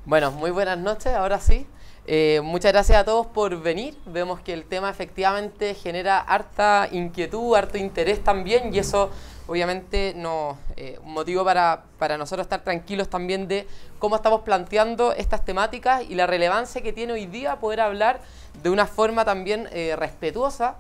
Bueno, muy buenas noches, ahora sí. Muchas gracias a todos por venir. Vemos que el tema efectivamente genera harta inquietud, harto interés también, y eso obviamente nos un motivo para nosotros estar tranquilos también de cómo estamos planteando estas temáticas y la relevancia que tiene hoy día poder hablar de una forma también respetuosa,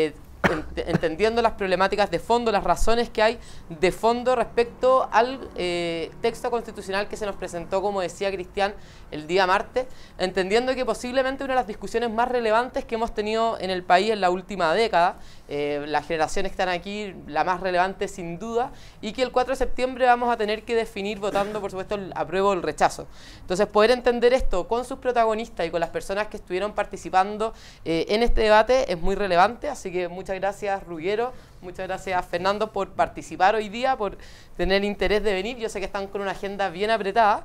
entendiendo las problemáticas de fondo, las razones que hay de fondo respecto al texto constitucional que se nos presentó, como decía Cristian, el día martes, entendiendo que posiblemente una de las discusiones más relevantes que hemos tenido en el país en la última década, las generaciones que están aquí, la más relevante sin duda, y que el 4 de septiembre vamos a tener que definir votando, por supuesto, el apruebo o el rechazo. Entonces, poder entender esto con sus protagonistas y con las personas que estuvieron participando en este debate es muy relevante, así que muchas gracias, Ruggero, muchas gracias, Fernando, por participar hoy día, por tener interés de venir. Yo sé que están con una agenda bien apretada,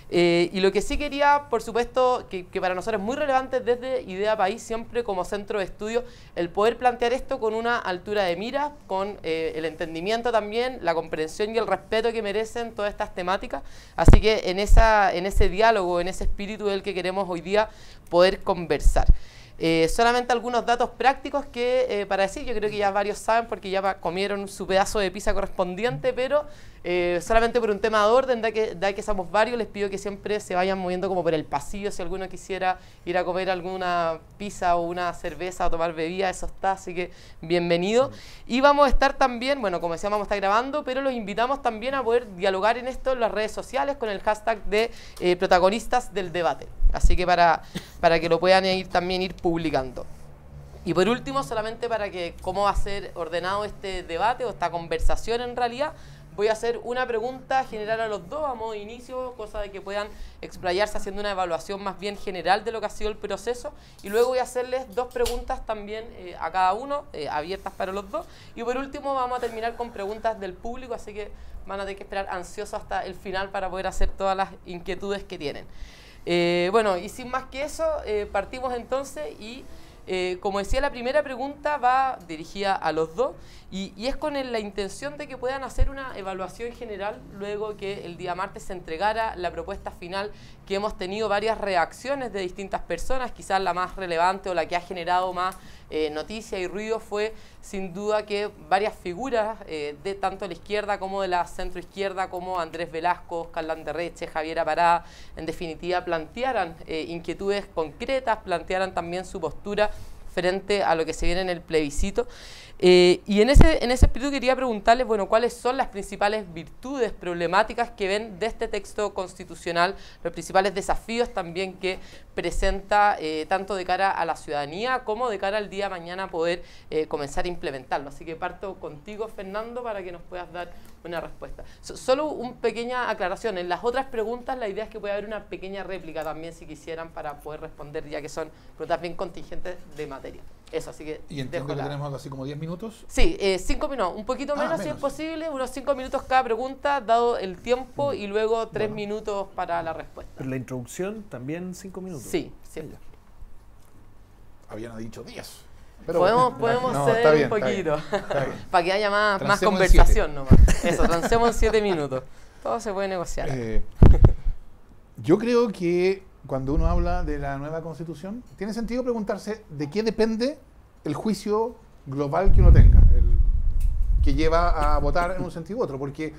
y lo que sí quería, por supuesto, que para nosotros es muy relevante desde Idea País, siempre como centro de estudio, el poder plantear esto con una altura de mira, con el entendimiento también, la comprensión y el respeto que merecen todas estas temáticas. Así que en ese diálogo, en ese espíritu del que queremos hoy día poder conversar. Solamente algunos datos prácticos que para decir, yo creo que ya varios saben porque ya comieron su pedazo de pizza correspondiente, pero solamente por un tema de orden, da que somos varios, les pido que siempre se vayan moviendo como por el pasillo. Si alguno quisiera ir a comer alguna pizza o una cerveza o tomar bebida, eso está, así que bienvenido. Y vamos a estar también, bueno, como decíamos, vamos a estar grabando, pero los invitamos también a poder dialogar en esto en las redes sociales con el hashtag de protagonistas del debate. Así que para que lo puedan también ir publicando. Y por último, solamente para que cómo va a ser ordenado este debate o esta conversación en realidad, voy a hacer una pregunta general a los dos a modo de inicio, cosa de que puedan explayarse haciendo una evaluación más bien general de lo que ha sido el proceso, y luego voy a hacerles dos preguntas también a cada uno, abiertas para los dos, y por último vamos a terminar con preguntas del público, así que van a tener que esperar ansiosos hasta el final para poder hacer todas las inquietudes que tienen. Bueno, y sin más que eso, partimos entonces y como decía, la primera pregunta va dirigida a los dos y es con la intención de que puedan hacer una evaluación general luego que el día martes se entregara la propuesta final, que hemos tenido varias reacciones de distintas personas. Quizás la más relevante o la que ha generado más noticia y ruido fue sin duda que varias figuras de tanto la izquierda como de la centroizquierda, como Andrés Velasco, Oscar Landerreche, Javiera Parada, en definitiva plantearan inquietudes concretas, plantearan también su postura frente a lo que se viene en el plebiscito. Y en ese espíritu quería preguntarles, bueno, cuáles son las principales virtudes, problemáticas que ven de este texto constitucional, los principales desafíos también que presenta tanto de cara a la ciudadanía como de cara al día de mañana poder comenzar a implementarlo. Así que parto contigo, Fernando, para que nos puedas dar una respuesta. Solo una pequeña aclaración, en las otras preguntas la idea es que pueda haber una pequeña réplica también si quisieran para poder responder, ya que son preguntas bien contingentes de materia. Eso, así que... Y entiendo que tenemos algo así como 10 minutos. Sí, 5 minutos, un poquito menos si es posible, unos 5 minutos cada pregunta, dado el tiempo, y luego 3 minutos para la respuesta. Pero la introducción también 5 minutos. Sí, sí. Habían dicho 10. Pero podemos no, ceder bien, un poquito, para que haya más conversación nomás. Eso, transemos en 7 minutos. Todo se puede negociar. Yo creo que cuando uno habla de la nueva Constitución, tiene sentido preguntarse de qué depende el juicio global que uno tenga, que lleva a votar en un sentido u otro, porque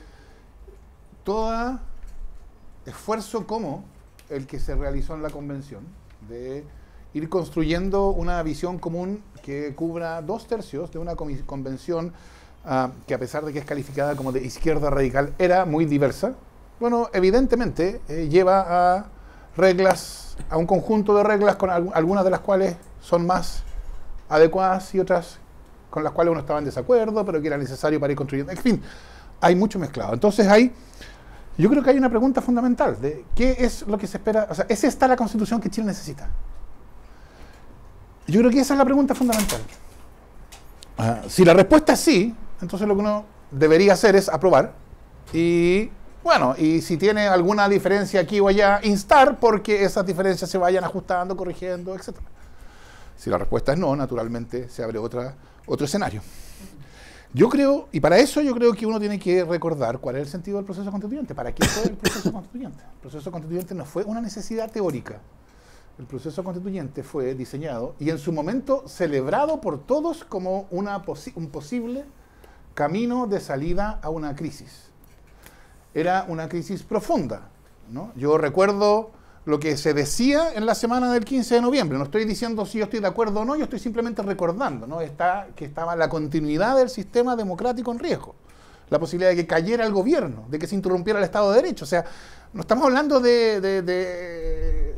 todo esfuerzo como el que se realizó en la convención, de ir construyendo una visión común que cubra 2/3 de una convención que, a pesar de que es calificada como de izquierda radical, era muy diversa, bueno, evidentemente lleva a reglas, a un conjunto de reglas con algunas de las cuales son más adecuadas y otras con las cuales uno estaba en desacuerdo, pero que era necesario para ir construyendo. En fin, hay mucho mezclado. Entonces yo creo que hay una pregunta fundamental de qué es lo que se espera, o sea, ¿es esta la Constitución que Chile necesita? Yo creo que esa es la pregunta fundamental. Si la respuesta es sí, entonces lo que uno debería hacer es aprobar y... Bueno, y si tiene alguna diferencia aquí o allá, instar porque esas diferencias se vayan ajustando, corrigiendo, etc. Si la respuesta es no, naturalmente se abre otro escenario. Yo creo, y para eso yo creo que uno tiene que recordar cuál es el sentido del proceso constituyente. ¿Para qué fue el proceso constituyente? El proceso constituyente no fue una necesidad teórica. El proceso constituyente fue diseñado y en su momento celebrado por todos como un posible camino de salida a una crisis. Era una crisis profunda, ¿no? Yo recuerdo lo que se decía en la semana del 15 de noviembre. No estoy diciendo si yo estoy de acuerdo o no, yo estoy simplemente recordando, ¿no? Que estaba la continuidad del sistema democrático en riesgo. La posibilidad de que cayera el gobierno, de que se interrumpiera el Estado de Derecho. O sea, no estamos hablando de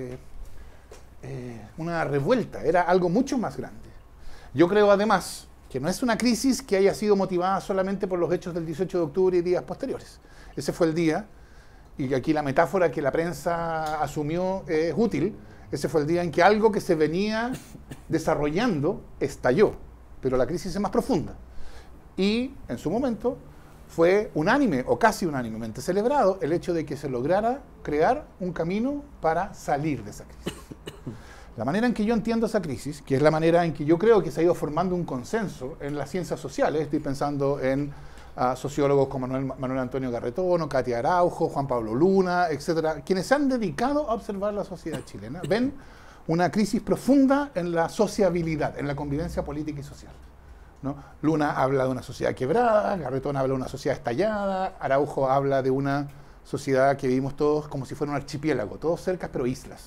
una revuelta, era algo mucho más grande. Yo creo además que no es una crisis que haya sido motivada solamente por los hechos del 18 de octubre y días posteriores. Ese fue el día, y aquí la metáfora que la prensa asumió es útil, ese fue el día en que algo que se venía desarrollando estalló, pero la crisis es más profunda. Y en su momento fue unánime, o casi unánimemente celebrado, el hecho de que se lograra crear un camino para salir de esa crisis. La manera en que yo entiendo esa crisis, que es la manera en que yo creo que se ha ido formando un consenso en las ciencias sociales, estoy pensando en sociólogos como Manuel Antonio Garretón, Katia Araujo, Juan Pablo Luna, etcétera, quienes se han dedicado a observar la sociedad chilena, ven una crisis profunda en la sociabilidad, en la convivencia política y social, ¿no? Luna habla de una sociedad quebrada, Garretón habla de una sociedad estallada, Araujo habla de una sociedad que vivimos todos como si fuera un archipiélago, todos cercas pero islas.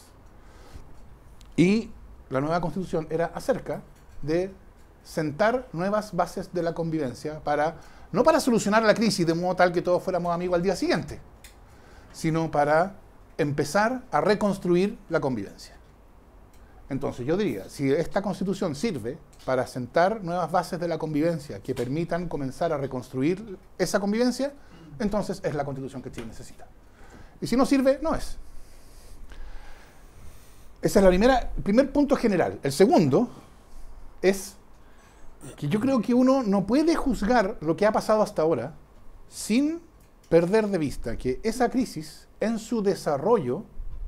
Y la nueva Constitución era acerca de sentar nuevas bases de la convivencia no para solucionar la crisis de modo tal que todos fuéramos amigos al día siguiente, sino para empezar a reconstruir la convivencia. Entonces yo diría, si esta Constitución sirve para sentar nuevas bases de la convivencia que permitan comenzar a reconstruir esa convivencia, entonces es la Constitución que Chile necesita. Y si no sirve, no es. Ese es el primer punto general. El segundo es que yo creo que uno no puede juzgar lo que ha pasado hasta ahora sin perder de vista que esa crisis en su desarrollo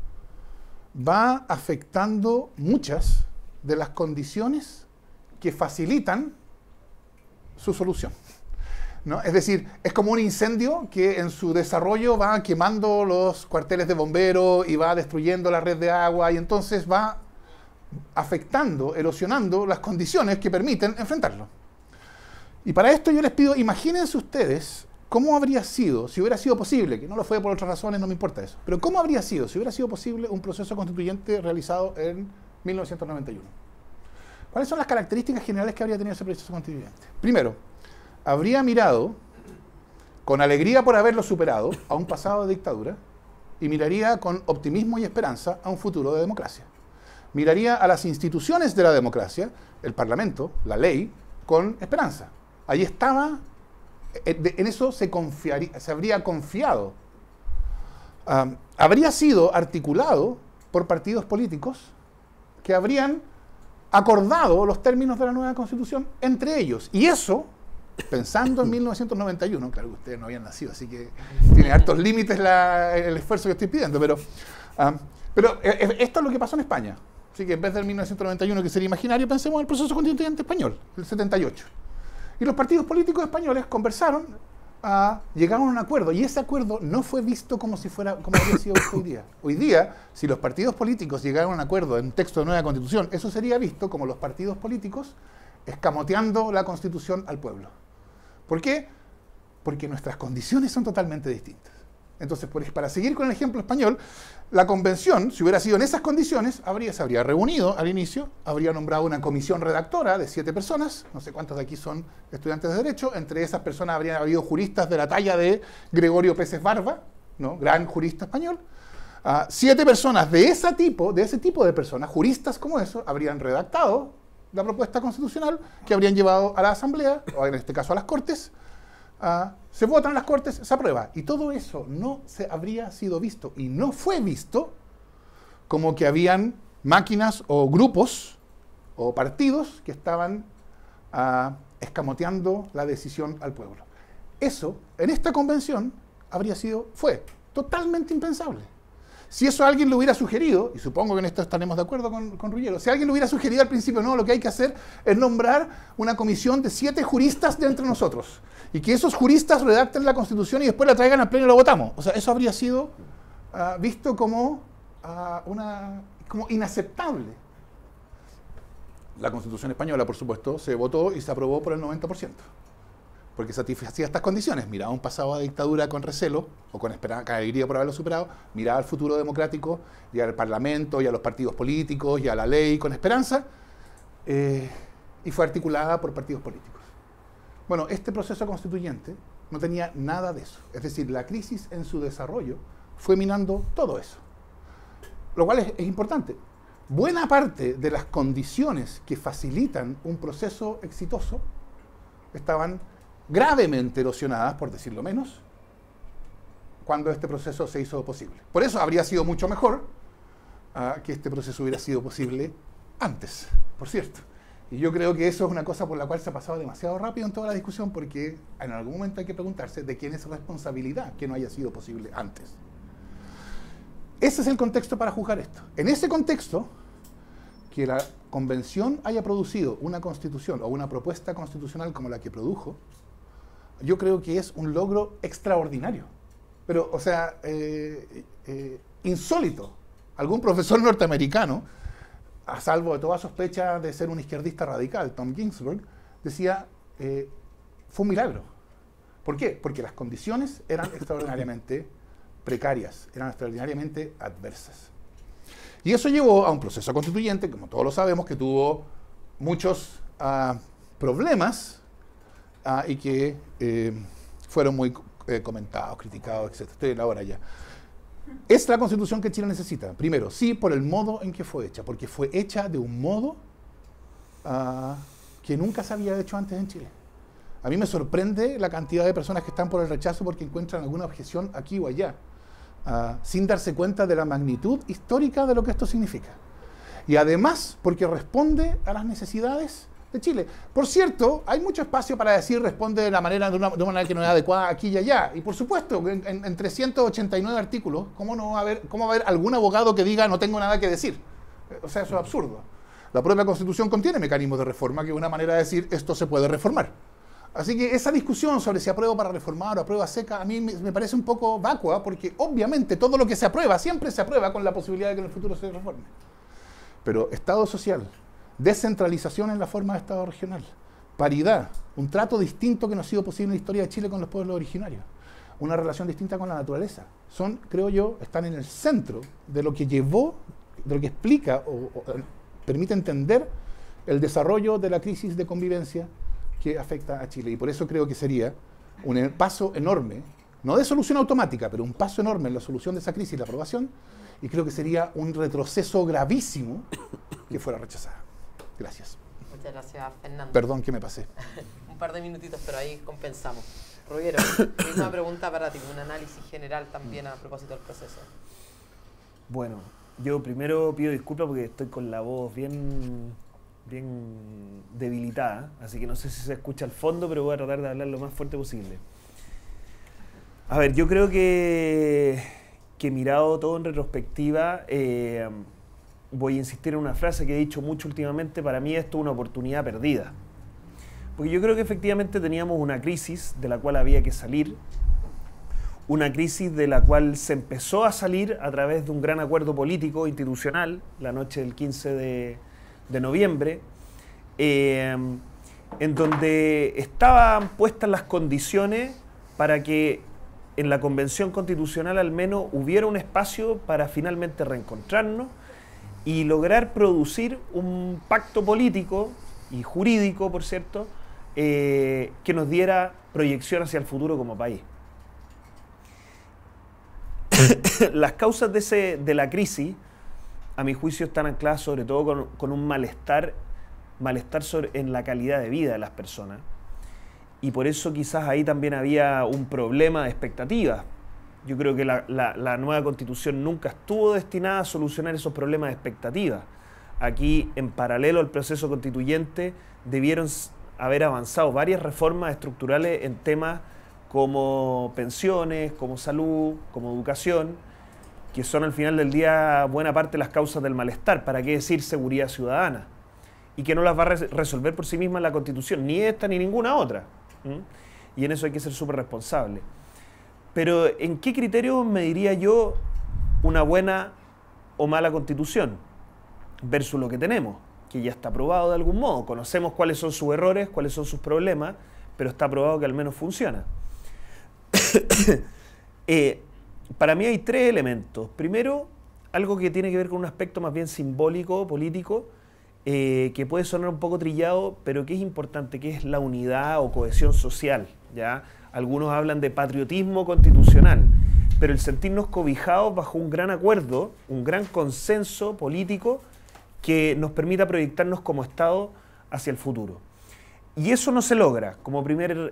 va afectando muchas de las condiciones que facilitan su solución, ¿no? Es decir, es como un incendio que en su desarrollo va quemando los cuarteles de bomberos y va destruyendo la red de agua y entonces va afectando, erosionando las condiciones que permiten enfrentarlo. Y para esto yo les pido, imagínense ustedes cómo habría sido, si hubiera sido posible, que no lo fue por otras razones, no me importa eso, pero cómo habría sido, si hubiera sido posible, un proceso constituyente realizado en 1991. ¿Cuáles son las características generales que habría tenido ese proceso constituyente? Primero, habría mirado con alegría por haberlo superado a un pasado de dictadura y miraría con optimismo y esperanza a un futuro de democracia. Miraría a las instituciones de la democracia, el Parlamento, la ley, con esperanza. Ahí estaba, en eso se habría confiado. Habría sido articulado por partidos políticos que habrían acordado los términos de la nueva Constitución entre ellos. Y eso, pensando en 1991, claro que ustedes no habían nacido, así que tiene hartos límites el esfuerzo que estoy pidiendo, pero esto es lo que pasó en España. Así que en vez del 1991, que sería imaginario, pensemos en el proceso constituyente español, el 78. Y los partidos políticos españoles conversaron, llegaron a un acuerdo, y ese acuerdo no fue visto como habría sido hoy día. Hoy día, si los partidos políticos llegaron a un acuerdo en un texto de nueva Constitución, eso sería visto como los partidos políticos escamoteando la Constitución al pueblo. ¿Por qué? Porque nuestras condiciones son totalmente distintas. Entonces, para seguir con el ejemplo español, la convención, si hubiera sido en esas condiciones, se habría reunido al inicio, habría nombrado una comisión redactora de 7 personas, no sé cuántos de aquí son estudiantes de Derecho, entre esas personas habrían habido juristas de la talla de Gregorio Peces Barba, ¿no? Gran jurista español. 7 personas de ese tipo de personas, juristas como eso, habrían redactado la propuesta constitucional que habrían llevado a la Asamblea, o en este caso a las Cortes. Se votan las Cortes, se aprueba. Y todo eso no se habría sido visto y no fue visto como que habían máquinas o grupos o partidos que estaban escamoteando la decisión al pueblo. Eso, en esta convención, fue totalmente impensable. Si eso alguien lo hubiera sugerido, y supongo que en esto estaremos de acuerdo con Ruggiero, si alguien lo hubiera sugerido al principio, no, lo que hay que hacer es nombrar una comisión de 7 juristas de entre nosotros, y que esos juristas redacten la Constitución y después la traigan al pleno y la votamos. O sea, eso habría sido visto como, como inaceptable. La Constitución española, por supuesto, se votó y se aprobó por el 90%. Porque satisfacía estas condiciones, miraba un pasado de dictadura con recelo, o con alegría por haberlo superado, miraba al futuro democrático, y al Parlamento, y a los partidos políticos, y a la ley con esperanza, y fue articulada por partidos políticos. Bueno, este proceso constituyente no tenía nada de eso. Es decir, la crisis en su desarrollo fue minando todo eso. Lo cual es importante. Buena parte de las condiciones que facilitan un proceso exitoso estaban gravemente erosionadas, por decirlo menos, cuando este proceso se hizo posible. Por eso habría sido mucho mejor que este proceso hubiera sido posible antes, por cierto. Y yo creo que eso es una cosa por la cual se ha pasado demasiado rápido en toda la discusión, porque en algún momento hay que preguntarse de quién es responsabilidad que no haya sido posible antes. Ese es el contexto para juzgar esto. En ese contexto, que la convención haya producido una constitución o una propuesta constitucional como la que produjo, yo creo que es un logro extraordinario. Pero, o sea, insólito. Algún profesor norteamericano, a salvo de toda sospecha de ser un izquierdista radical, Tom Ginsburg, decía, fue un milagro. ¿Por qué? Porque las condiciones eran extraordinariamente precarias, eran extraordinariamente adversas. Y eso llevó a un proceso constituyente, como todos lo sabemos, que tuvo muchos problemas y que fueron muy comentados, criticados, etc. Estoy en la hora ya. Es la Constitución que Chile necesita. Primero, sí, por el modo en que fue hecha, porque fue hecha de un modo que nunca se había hecho antes en Chile. A mí me sorprende la cantidad de personas que están por el rechazo porque encuentran alguna objeción aquí o allá, sin darse cuenta de la magnitud histórica de lo que esto significa. Y además, porque responde a las necesidades de Chile. Por cierto, hay mucho espacio para decir responde de una manera que no es adecuada aquí y allá. Y por supuesto, en 389 artículos, ¿cómo va a haber algún abogado que diga no tengo nada que decir? O sea, eso es absurdo. La propia Constitución contiene mecanismos de reforma, que es una manera de decir esto se puede reformar. Así que esa discusión sobre si apruebo para reformar o aprueba seca, a mí me parece un poco vacua, porque obviamente todo lo que se aprueba, siempre se aprueba con la posibilidad de que en el futuro se reforme. Pero Estado social, descentralización en la forma de Estado regional, paridad, un trato distinto que no ha sido posible en la historia de Chile con los pueblos originarios, una relación distinta con la naturaleza, son, creo yo, están en el centro de lo que llevó, de lo que explica o permite entender el desarrollo de la crisis de convivencia que afecta a Chile. Y por eso creo que sería un paso enorme, no de solución automática, pero un paso enorme en la solución de esa crisis y la aprobación, y creo que sería un retroceso gravísimo que fuera rechazada. Gracias. Muchas gracias, Fernando. Perdón que me pasé. Un par de minutitos, pero ahí compensamos. Ruggiero, misma pregunta para ti, un análisis general también a propósito del proceso. Bueno, yo primero pido disculpas porque estoy con la voz bien debilitada, así que no sé si se escucha al fondo, pero voy a tratar de hablar lo más fuerte posible. A ver, yo creo que mirado todo en retrospectiva, voy a insistir en una frase que he dicho mucho últimamente: para mí esto es una oportunidad perdida. Porque yo creo que efectivamente teníamos una crisis de la cual había que salir, una crisis de la cual se empezó a salir a través de un gran acuerdo político institucional, la noche del 15 de noviembre, en donde estaban puestas las condiciones para que en la Convención Constitucional al menos hubiera un espacio para finalmente reencontrarnos y lograr producir un pacto político y jurídico, por cierto, que nos diera proyección hacia el futuro como país. Las causas de la crisis, a mi juicio, están ancladas sobre todo con un malestar en la calidad de vida de las personas. Y por eso quizás ahí también había un problema de expectativas. Yo creo que la nueva Constitución nunca estuvo destinada a solucionar esos problemas de expectativas. Aquí, en paralelo al proceso constituyente, debieron haber avanzado varias reformas estructurales en temas como pensiones, como salud, como educación, que son al final del día buena parte las causas del malestar, ¿para qué decir seguridad ciudadana? Y que no las va a resolver por sí misma la Constitución, ni esta ni ninguna otra. Y en eso hay que ser súper responsable. Pero ¿en qué criterio me diría yo una buena o mala Constitución versus lo que tenemos? Que ya está probado de algún modo. Conocemos cuáles son sus errores, cuáles son sus problemas, pero está probado que al menos funciona. Para mí hay tres elementos. Primero, algo que tiene que ver con un aspecto más bien simbólico, político, que puede sonar un poco trillado, pero que es importante, que es la unidad o cohesión social, ¿ya? Algunos hablan de patriotismo constitucional, pero el sentirnos cobijados bajo un gran acuerdo, un gran consenso político que nos permita proyectarnos como Estado hacia el futuro. Y eso no se logra como primer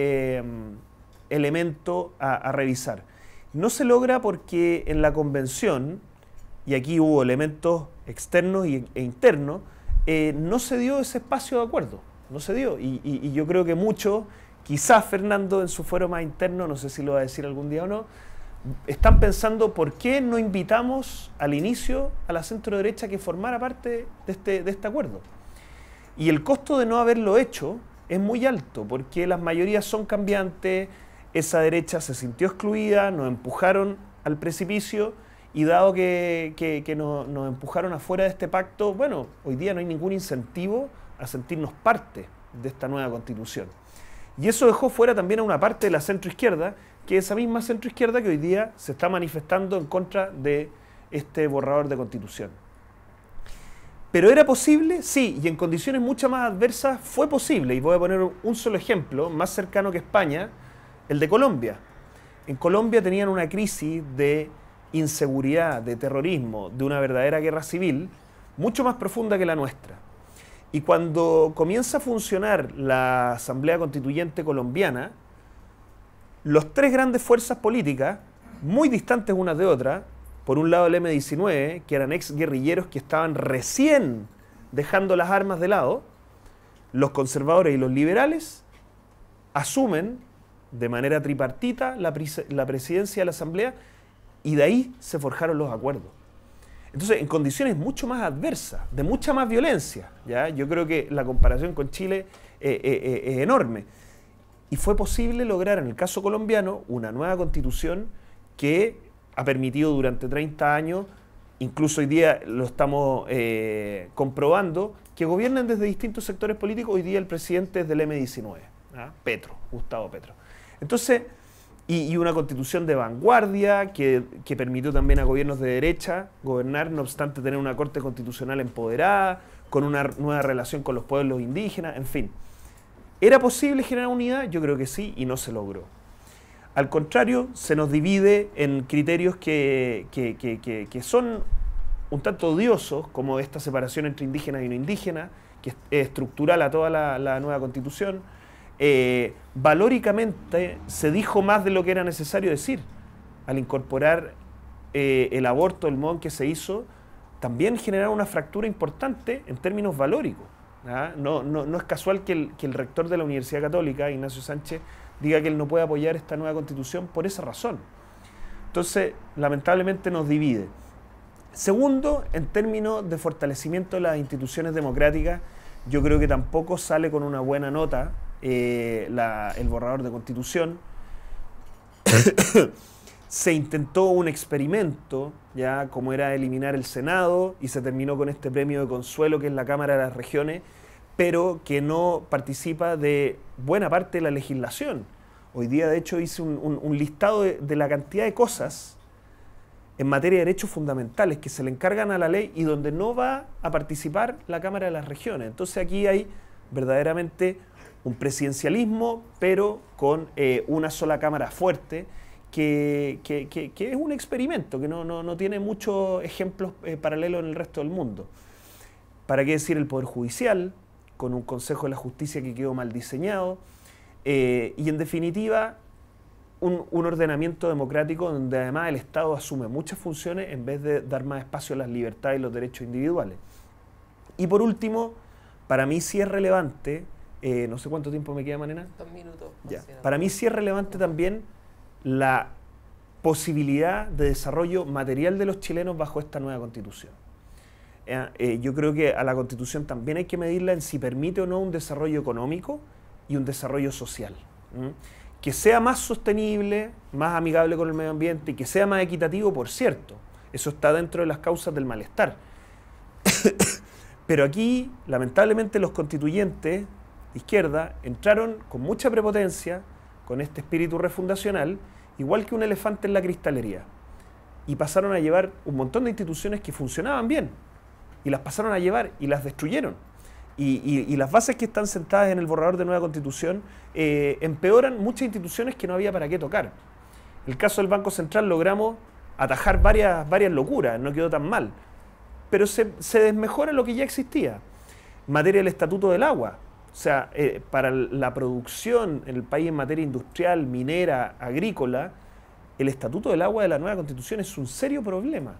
elemento a revisar. No se logra porque en la convención, y aquí hubo elementos externos e internos, no se dio ese espacio de acuerdo, no se dio. Y yo creo que muchos, quizás Fernando en su fuero más interno, no sé si lo va a decir algún día o no, están pensando por qué no invitamos al inicio a la centro derecha que formara parte de este acuerdo. Y el costo de no haberlo hecho es muy alto, porque las mayorías son cambiantes, esa derecha se sintió excluida, nos empujaron al precipicio, y dado que nos empujaron afuera de este pacto, bueno, hoy día no hay ningún incentivo a sentirnos parte de esta nueva Constitución. Y eso dejó fuera también a una parte de la centroizquierda, que es esa misma centroizquierda que hoy día se está manifestando en contra de este borrador de Constitución. ¿Pero era posible? Sí, y en condiciones mucho más adversas fue posible. Y voy a poner un solo ejemplo, más cercano que España, el de Colombia. En Colombia tenían una crisis de inseguridad, de terrorismo, de una verdadera guerra civil, mucho más profunda que la nuestra. Y cuando comienza a funcionar la Asamblea Constituyente colombiana, los tres grandes fuerzas políticas, muy distantes unas de otras, por un lado el M-19, que eran ex guerrilleros que estaban recién dejando las armas de lado, los conservadores y los liberales asumen de manera tripartita la presidencia de la Asamblea, y de ahí se forjaron los acuerdos. Entonces, en condiciones mucho más adversas, de mucha más violencia, ¿ya? Yo creo que la comparación con Chile es enorme. Y fue posible lograr, en el caso colombiano, una nueva constitución que ha permitido durante 30 años, incluso hoy día lo estamos comprobando, que gobiernen desde distintos sectores políticos. Hoy día el presidente es del M-19, ¿ah? Petro, Gustavo Petro. Entonces, y una constitución de vanguardia que permitió también a gobiernos de derecha gobernar, no obstante tener una corte constitucional empoderada, con una nueva relación con los pueblos indígenas, en fin. ¿Era posible generar unidad? Yo creo que sí, y no se logró. Al contrario, se nos divide en criterios que son un tanto odiosos, como esta separación entre indígenas y no indígenas, que es estructural a toda la nueva constitución. Valóricamente se dijo más de lo que era necesario decir. Al incorporar el aborto, el modo en que se hizo, también generaron una fractura importante en términos valóricos. ¿Ah? No es casual que el rector de la Universidad Católica, Ignacio Sánchez, diga que él no puede apoyar esta nueva constitución por esa razón. Entonces, lamentablemente nos divide. Segundo, en términos de fortalecimiento de las instituciones democráticas, yo creo que tampoco sale con una buena nota el borrador de constitución. Se intentó un experimento, ya como era eliminar el Senado, y se terminó con este premio de consuelo que es la Cámara de las Regiones, pero que no participa de buena parte de la legislación. Hoy día, de hecho, hice un listado de la cantidad de cosas en materia de derechos fundamentales que se le encargan a la ley y donde no va a participar la Cámara de las Regiones. Entonces aquí hay verdaderamente un presidencialismo, pero con una sola Cámara fuerte, que es un experimento, que no tiene muchos ejemplos paralelos en el resto del mundo. ¿Para qué decir el Poder Judicial, con un Consejo de la Justicia que quedó mal diseñado? Y en definitiva, un ordenamiento democrático donde además el Estado asume muchas funciones en vez de dar más espacio a las libertades y los derechos individuales. Y por último, para mí sí es relevante, no sé cuánto tiempo me queda, Manena. 2 minutos. Ya. Para mí sí es relevante también la posibilidad de desarrollo material de los chilenos bajo esta nueva Constitución. Yo creo que a la Constitución también hay que medirla en si permite o no un desarrollo económico y un desarrollo social. Que sea más sostenible, más amigable con el medio ambiente y que sea más equitativo, por cierto. Eso está dentro de las causas del malestar. Pero aquí, lamentablemente, los constituyentes de izquierda entraron con mucha prepotencia, con este espíritu refundacional, igual que un elefante en la cristalería. Y pasaron a llevar un montón de instituciones que funcionaban bien. Y las pasaron a llevar y las destruyeron. Y las bases que están sentadas en el borrador de nueva Constitución empeoran muchas instituciones que no había para qué tocar. En el caso del Banco Central logramos atajar varias locuras, no quedó tan mal. Pero se desmejora lo que ya existía. En materia del Estatuto del Agua, o sea, para la producción en el país en materia industrial, minera, agrícola, el Estatuto del Agua de la nueva Constitución es un serio problema.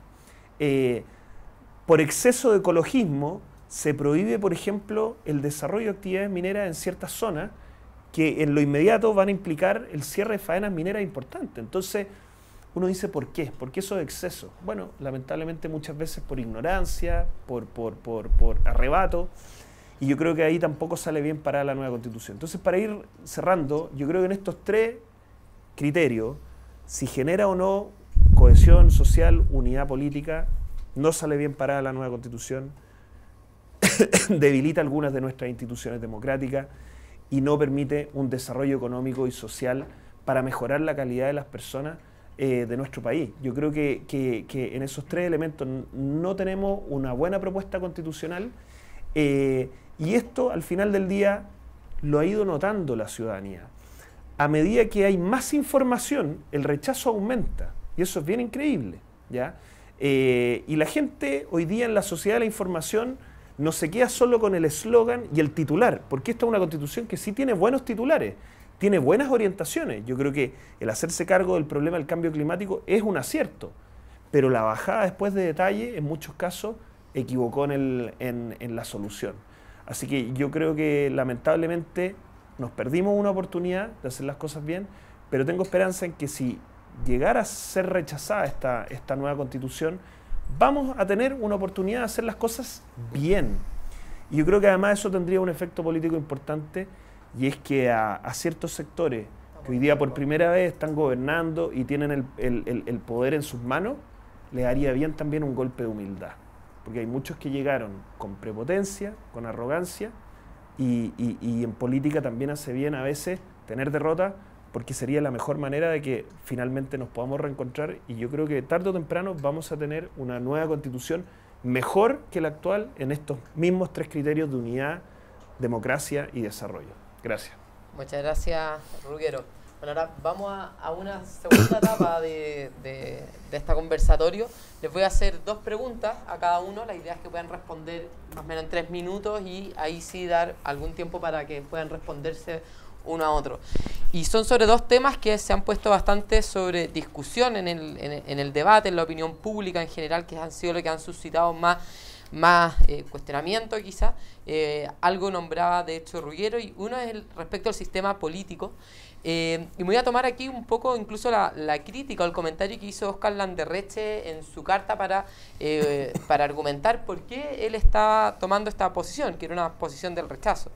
Por exceso de ecologismo, se prohíbe, por ejemplo, el desarrollo de actividades mineras en ciertas zonas que en lo inmediato van a implicar el cierre de faenas mineras importantes. Entonces, uno dice, ¿por qué? ¿Por qué esos excesos? Bueno, lamentablemente muchas veces por ignorancia, por arrebato, y yo creo que ahí tampoco sale bien parada la nueva Constitución. Entonces, para ir cerrando, yo creo que en estos tres criterios, si genera o no cohesión social, unidad política, no sale bien parada la nueva Constitución, debilita algunas de nuestras instituciones democráticas y no permite un desarrollo económico y social para mejorar la calidad de las personas de nuestro país. Yo creo que en esos tres elementos no tenemos una buena propuesta constitucional y esto al final del día lo ha ido notando la ciudadanía. A medida que hay más información, el rechazo aumenta y eso es bien increíble, ¿ya? Y la gente hoy día en la sociedad de la información no se queda solo con el eslogan y el titular, porque esta es una Constitución que sí tiene buenos titulares, tiene buenas orientaciones. Yo creo que el hacerse cargo del problema del cambio climático es un acierto, pero la bajada después de detalle, en muchos casos, equivocó en la solución. Así que yo creo que lamentablemente nos perdimos una oportunidad de hacer las cosas bien, pero tengo esperanza en que si llegara a ser rechazada esta nueva Constitución, vamos a tener una oportunidad de hacer las cosas bien. Y yo creo que además eso tendría un efecto político importante, y es que a ciertos sectores que hoy día por primera vez están gobernando y tienen el poder en sus manos, les haría bien también un golpe de humildad. Porque hay muchos que llegaron con prepotencia, con arrogancia, y en política también hace bien a veces tener derrota, porque sería la mejor manera de que finalmente nos podamos reencontrar, y yo creo que tarde o temprano vamos a tener una nueva Constitución mejor que la actual en estos mismos tres criterios de unidad, democracia y desarrollo. Gracias. Muchas gracias, Ruggero. Bueno, ahora vamos a una segunda etapa de este conversatorio. Les voy a hacer dos preguntas a cada uno. La idea es que puedan responder más o menos en 3 minutos y ahí sí dar algún tiempo para que puedan responderse uno a otro. Y son sobre dos temas que se han puesto bastante sobre discusión en el debate, en la opinión pública en general, que han sido lo que han suscitado más cuestionamiento quizá. Algo nombraba de hecho Ruggero, y uno es respecto al sistema político. Y me voy a tomar aquí un poco incluso la crítica o el comentario que hizo Óscar Landerreche en su carta para argumentar por qué él estaba tomando esta posición, que era una posición del rechazo.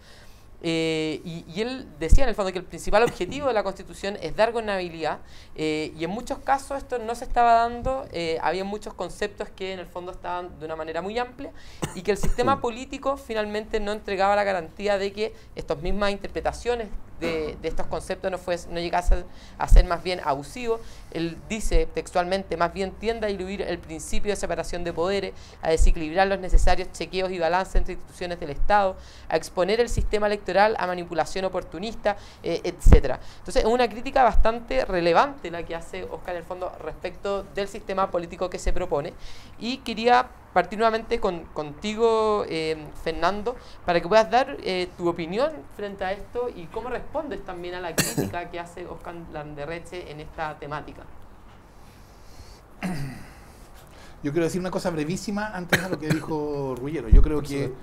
Y él decía en el fondo que el principal objetivo de la Constitución es dar gobernabilidad, y en muchos casos esto no se estaba dando. Había muchos conceptos que en el fondo estaban de una manera muy amplia, y que el sistema político finalmente no entregaba la garantía de que estas mismas interpretaciones de estos conceptos no llegasen a ser más bien abusivos. Él dice textualmente, más bien tiende a diluir el principio de separación de poderes, a desequilibrar los necesarios chequeos y balances entre instituciones del Estado, a exponer el sistema electoral a manipulación oportunista, etc. Entonces es una crítica bastante relevante la que hace Óscar en el fondo respecto del sistema político que se propone, y quería partir nuevamente contigo, Fernando, para que puedas dar tu opinión frente a esto y cómo respondes también a la crítica que hace Óscar Landerreche en esta temática. Yo quiero decir una cosa brevísima antes de lo que dijo Ruggero. Yo creo que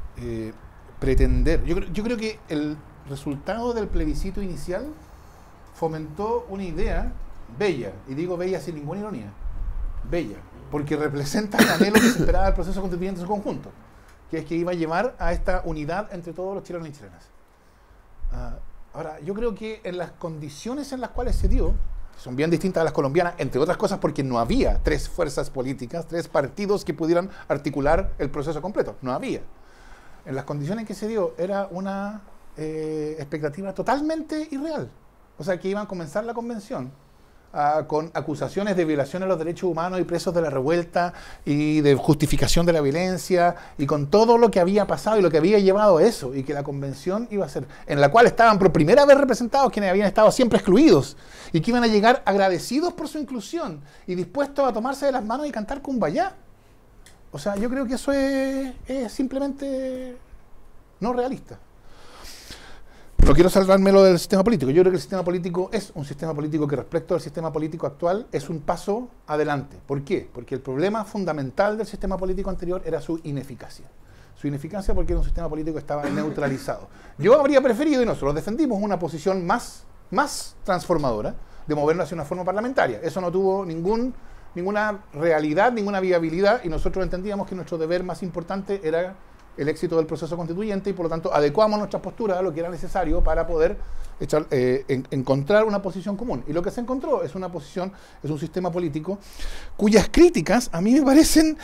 yo creo que el resultado del plebiscito inicial fomentó una idea bella, y digo bella sin ninguna ironía, bella, porque representa el anhelo que se esperaba del proceso constituyente en su conjunto, que es que iba a llevar a esta unidad entre todos los chilenos y chilenas. Ahora, yo creo que en las condiciones en las cuales se dio, son bien distintas a las colombianas, entre otras cosas porque no había 3 fuerzas políticas, 3 partidos que pudieran articular el proceso completo, no había. En las condiciones en que se dio, era una expectativa totalmente irreal. O sea, que iban a comenzar la convención con acusaciones de violación a los derechos humanos y presos de la revuelta y de justificación de la violencia y con todo lo que había pasado y lo que había llevado a eso, y que la convención iba a ser, en la cual estaban por primera vez representados quienes habían estado siempre excluidos y que iban a llegar agradecidos por su inclusión y dispuestos a tomarse de las manos y cantar Cumbayá. O sea, yo creo que eso es simplemente no realista. No quiero salvarme lo del sistema político. Yo creo que el sistema político es un sistema político que respecto al sistema político actual es un paso adelante. ¿Por qué? Porque el problema fundamental del sistema político anterior era su ineficacia. Su ineficacia porque era un sistema político que estaba neutralizado. Yo habría preferido, y nosotros defendimos, una posición más transformadora de movernos hacia una forma parlamentaria. Eso no tuvo ninguna realidad, ninguna viabilidad, y nosotros entendíamos que nuestro deber más importante era el éxito del proceso constituyente y por lo tanto adecuamos nuestra postura a lo que era necesario para poder encontrar una posición común. Y lo que se encontró es una posición, es un sistema político cuyas críticas a mí me parecen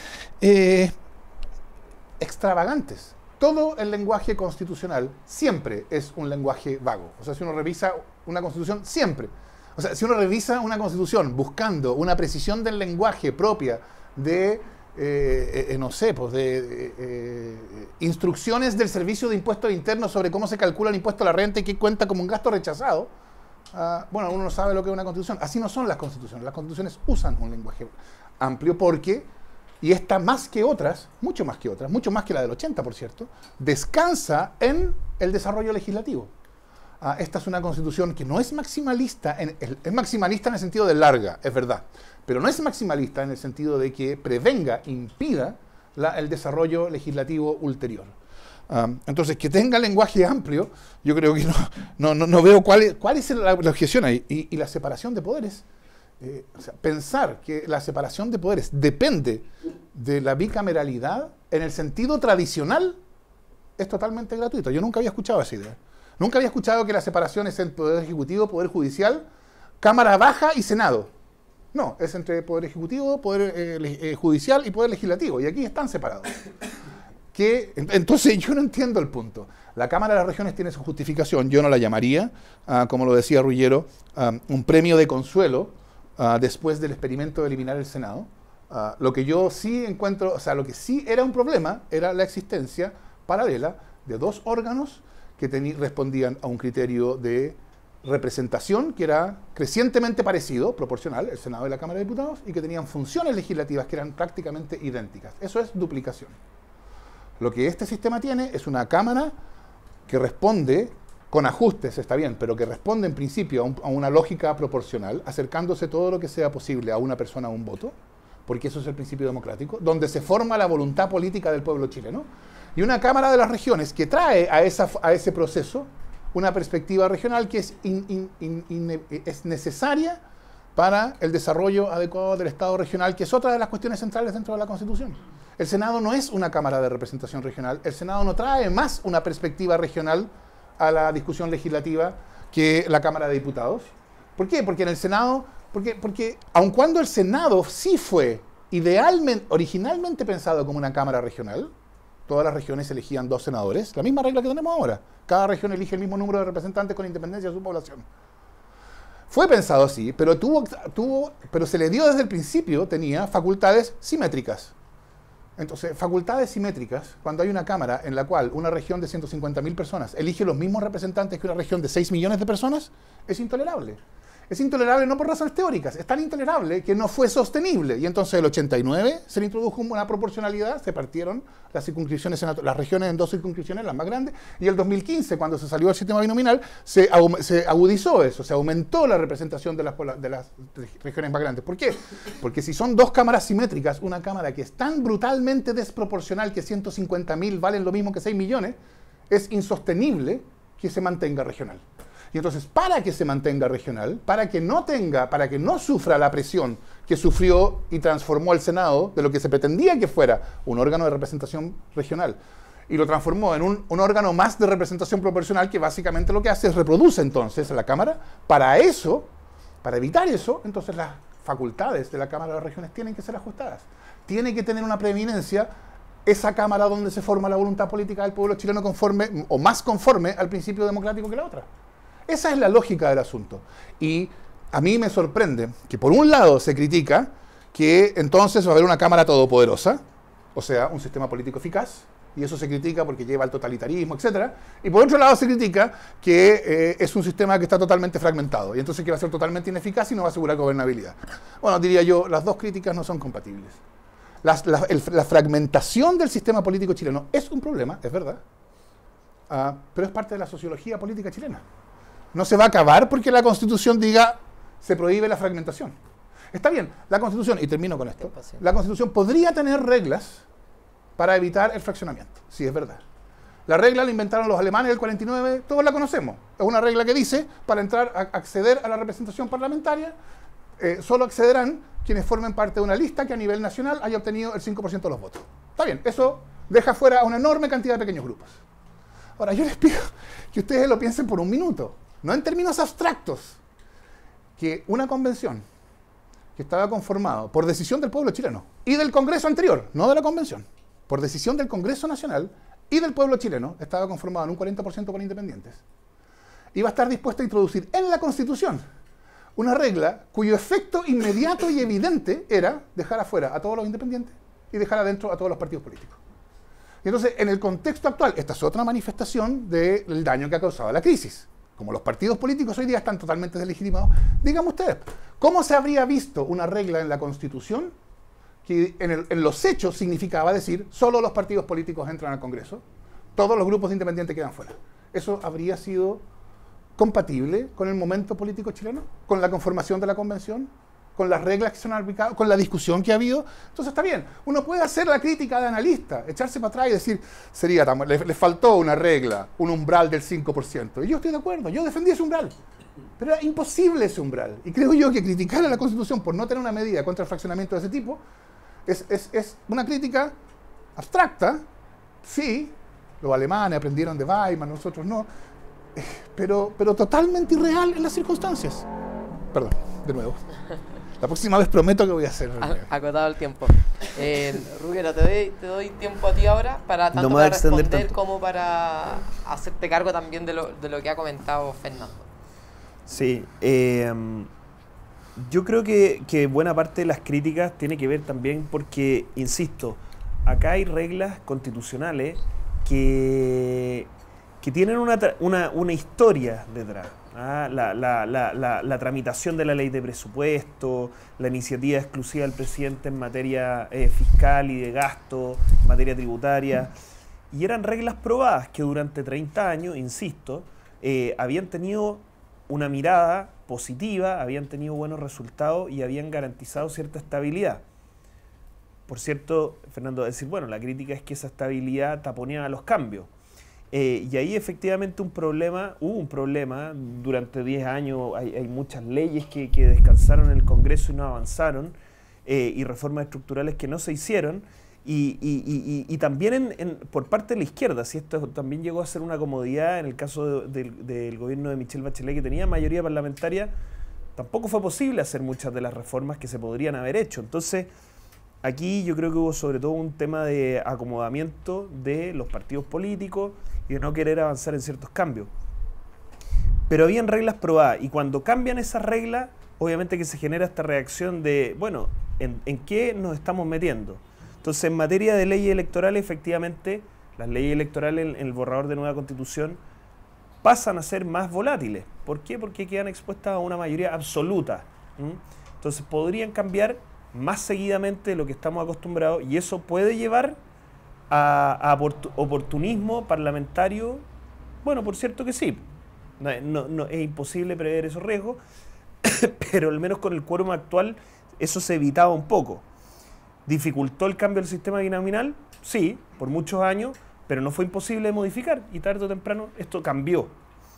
extravagantes. Todo el lenguaje constitucional siempre es un lenguaje vago. O sea, si uno revisa una constitución, siempre. O sea, si uno revisa una constitución buscando una precisión del lenguaje propia de no sé, pues instrucciones del Servicio de Impuestos Internos sobre cómo se calcula el impuesto a la renta y qué cuenta como un gasto rechazado, bueno, uno no sabe lo que es una constitución. Así no son las constituciones. Las constituciones usan un lenguaje amplio porque, y esta más que otras, mucho más que la del 80, por cierto, descansa en el desarrollo legislativo. Esta es una constitución que no es maximalista, es maximalista en el sentido de larga, es verdad, pero no es maximalista en el sentido de que prevenga, impida el desarrollo legislativo ulterior. Entonces, que tenga lenguaje amplio, yo creo que no veo cuál es la objeción ahí. Y la separación de poderes, o sea, pensar que la separación de poderes depende de la bicameralidad en el sentido tradicional es totalmente gratuito. Yo nunca había escuchado esa idea. Nunca había escuchado que la separación es entre Poder Ejecutivo, Poder Judicial, Cámara Baja y Senado. No, es entre Poder Ejecutivo, Poder Judicial y Poder Legislativo. Y aquí están separados. Entonces yo no entiendo el punto. La Cámara de las Regiones tiene su justificación. Yo no la llamaría, como lo decía Ruggiero, un premio de consuelo después del experimento de eliminar el Senado. Lo que yo sí encuentro, o sea, lo que sí era un problema era la existencia paralela de 2 órganos que respondían a un criterio de representación que era crecientemente parecido, proporcional, el Senado y la Cámara de Diputados, y que tenían funciones legislativas que eran prácticamente idénticas. Eso es duplicación. Lo que este sistema tiene es una Cámara que responde con ajustes, está bien, pero que responde en principio a una lógica proporcional, acercándose todo lo que sea posible a una persona a un voto, porque eso es el principio democrático, donde se forma la voluntad política del pueblo chileno, y una Cámara de las Regiones que trae a ese proceso una perspectiva regional que es necesaria para el desarrollo adecuado del Estado regional, que es otra de las cuestiones centrales dentro de la Constitución. El Senado no es una Cámara de representación regional, el Senado no trae más una perspectiva regional a la discusión legislativa que la Cámara de Diputados. ¿Por qué? Porque en el Senado, porque aun cuando el Senado sí fue originalmente pensado como una Cámara regional, todas las regiones elegían 2 senadores, la misma regla que tenemos ahora. Cada región elige el mismo número de representantes con independencia de su población. Fue pensado así, pero pero se le dio desde el principio, tenía facultades simétricas. Entonces, facultades simétricas, cuando hay una Cámara en la cual una región de 150.000 personas elige los mismos representantes que una región de 6 millones de personas, es intolerable. Es intolerable no por razones teóricas, es tan intolerable que no fue sostenible. Y entonces el 89 se le introdujo una proporcionalidad, se partieron las circunscripciones, las regiones en 2 circunscripciones, las más grandes, y el 2015, cuando se salió del sistema binominal, se agudizó eso, se aumentó la representación de las regiones más grandes. ¿Por qué? Porque si son 2 cámaras simétricas, una cámara que es tan brutalmente desproporcional que 150.000 valen lo mismo que 6 millones, es insostenible que se mantenga regional. Y entonces, para que se mantenga regional, para que no sufra la presión que sufrió y transformó el Senado de lo que se pretendía que fuera un órgano de representación regional, y lo transformó en un órgano más de representación proporcional, que básicamente lo que hace es reproduce entonces a la Cámara. Para eso, para evitar eso, entonces las facultades de la Cámara de las Regiones tienen que ser ajustadas. Tiene que tener una preeminencia esa Cámara donde se forma la voluntad política del pueblo chileno conforme o más conforme al principio democrático que la otra. Esa es la lógica del asunto. Y a mí me sorprende que por un lado se critica que entonces va a haber una Cámara todopoderosa, o sea, un sistema político eficaz, y eso se critica porque lleva al totalitarismo, etc. Y por otro lado se critica que es un sistema que está totalmente fragmentado, y entonces que va a ser totalmente ineficaz y no va a asegurar gobernabilidad. Bueno, diría yo, las dos críticas no son compatibles. La fragmentación del sistema político chileno es un problema, es verdad, pero es parte de la sociología política chilena. No se va a acabar porque la Constitución diga se prohíbe la fragmentación. Está bien, la Constitución, y termino con esto, la Constitución podría tener reglas para evitar el fraccionamiento, sí, es verdad. La regla la inventaron los alemanes del 49, todos la conocemos. Es una regla que dice, para acceder a la representación parlamentaria, solo accederán quienes formen parte de una lista que a nivel nacional haya obtenido el 5% de los votos. Está bien, eso deja fuera a una enorme cantidad de pequeños grupos. Ahora, yo les pido que ustedes lo piensen por un minuto, no en términos abstractos, que una convención que estaba conformada por decisión del pueblo chileno y del Congreso anterior, no de la convención, por decisión del Congreso Nacional y del pueblo chileno, estaba conformado en un 40% por independientes, iba a estar dispuesta a introducir en la Constitución una regla cuyo efecto inmediato y evidente era dejar afuera a todos los independientes y dejar adentro a todos los partidos políticos. Y entonces, en el contexto actual, esta es otra manifestación del daño que ha causado la crisis. Como los partidos políticos hoy día están totalmente deslegitimados, díganme ustedes, ¿cómo se habría visto una regla en la Constitución que en los hechos significaba decir solo los partidos políticos entran al Congreso, todos los grupos independientes quedan fuera? ¿Eso habría sido compatible con el momento político chileno? ¿Con la conformación de la convención? ¿Con las reglas que se han aplicado? ¿Con la discusión que ha habido? Entonces está bien, uno puede hacer la crítica de analista, echarse para atrás y decir, le faltó una regla, un umbral del 5%. Y yo estoy de acuerdo, yo defendí ese umbral. Pero era imposible ese umbral. Y creo yo que criticar a la Constitución por no tener una medida contra el fraccionamiento de ese tipo es una crítica abstracta. Sí, los alemanes aprendieron de Weimar, nosotros no, pero totalmente irreal en las circunstancias. Perdón, de nuevo. La próxima vez prometo que voy a hacer. Acotado el tiempo. Ruggero, te doy tiempo a ti ahora para tanto para responder como para hacerte cargo también de lo que ha comentado Fernando. Sí, yo creo que buena parte de las críticas tiene que ver también porque, insisto, acá hay reglas constitucionales que tienen una historia detrás. La tramitación de la ley de presupuesto, la iniciativa exclusiva del presidente en materia fiscal y de gasto, en materia tributaria, y eran reglas probadas que durante 30 años, insisto, habían tenido una mirada positiva, habían tenido buenos resultados y habían garantizado cierta estabilidad. Por cierto, Fernando, decir, bueno, la crítica es que esa estabilidad taponeaba los cambios. Y ahí efectivamente hubo un problema durante 10 años, hay muchas leyes que descansaron en el Congreso y no avanzaron, y reformas estructurales que no se hicieron, y también por parte de la izquierda, si esto también llegó a ser una comodidad en el caso del gobierno de Michelle Bachelet, que tenía mayoría parlamentaria, tampoco fue posible hacer muchas de las reformas que se podrían haber hecho. Entonces, aquí yo creo que hubo sobre todo un tema de acomodamiento de los partidos políticos y de no querer avanzar en ciertos cambios. Pero habían reglas probadas y cuando cambian esas reglas, obviamente que se genera esta reacción de, bueno, ¿en qué nos estamos metiendo? Entonces, en materia de leyes electorales, efectivamente, las leyes electorales en el borrador de nueva Constitución pasan a ser más volátiles. ¿Por qué? Porque quedan expuestas a una mayoría absoluta. Entonces, podrían cambiar más seguidamente de lo que estamos acostumbrados y eso puede llevar a oportunismo parlamentario. Bueno, por cierto que sí, no, es imposible prever esos riesgos, pero al menos con el quórum actual eso se evitaba un poco. ¿Dificultó el cambio del sistema binominal? Sí, por muchos años, pero no fue imposible de modificar y tarde o temprano esto cambió.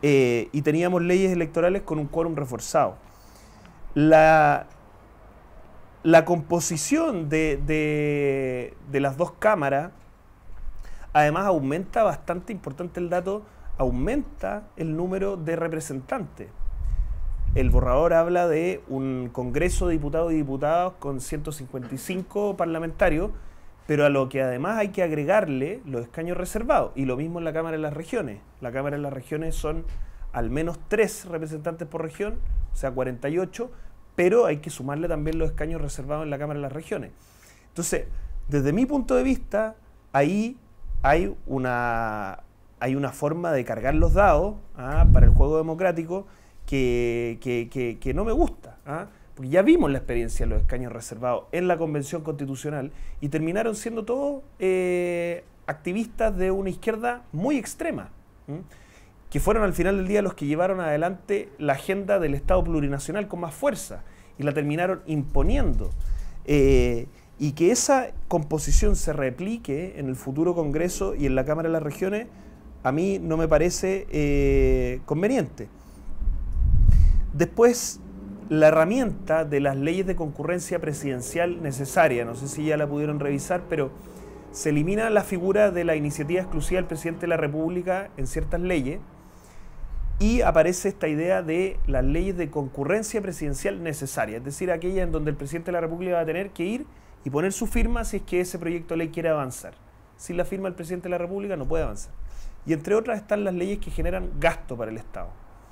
y teníamos leyes electorales con un quórum reforzado. La composición de las dos cámaras, además aumenta bastante, importante el dato, aumenta el número de representantes. El borrador habla de un Congreso de Diputados y Diputadas con 155 parlamentarios, pero a lo que además hay que agregarle los escaños reservados, y lo mismo en la Cámara de las Regiones. La Cámara de las Regiones son al menos 3 representantes por región, o sea 48, pero hay que sumarle también los escaños reservados en la Cámara de las Regiones. Entonces, desde mi punto de vista, ahí hay una forma de cargar los dados para el juego democrático que no me gusta, porque ya vimos la experiencia de los escaños reservados en la Convención Constitucional y terminaron siendo todos activistas de una izquierda muy extrema, que fueron al final del día los que llevaron adelante la agenda del Estado plurinacional con más fuerza y la terminaron imponiendo. Y que esa composición se replique en el futuro Congreso y en la Cámara de las Regiones, a mí no me parece conveniente. Después, la herramienta de las leyes de concurrencia presidencial necesaria, no sé si ya la pudieron revisar, pero se elimina la figura de la iniciativa exclusiva del presidente de la República en ciertas leyes y aparece esta idea de las leyes de concurrencia presidencial necesaria, es decir, aquella en donde el presidente de la República va a tener que ir y poner su firma si es que ese proyecto de ley quiere avanzar. Sin la firma del presidente de la República no puede avanzar. Y entre otras están las leyes que generan gasto para el Estado.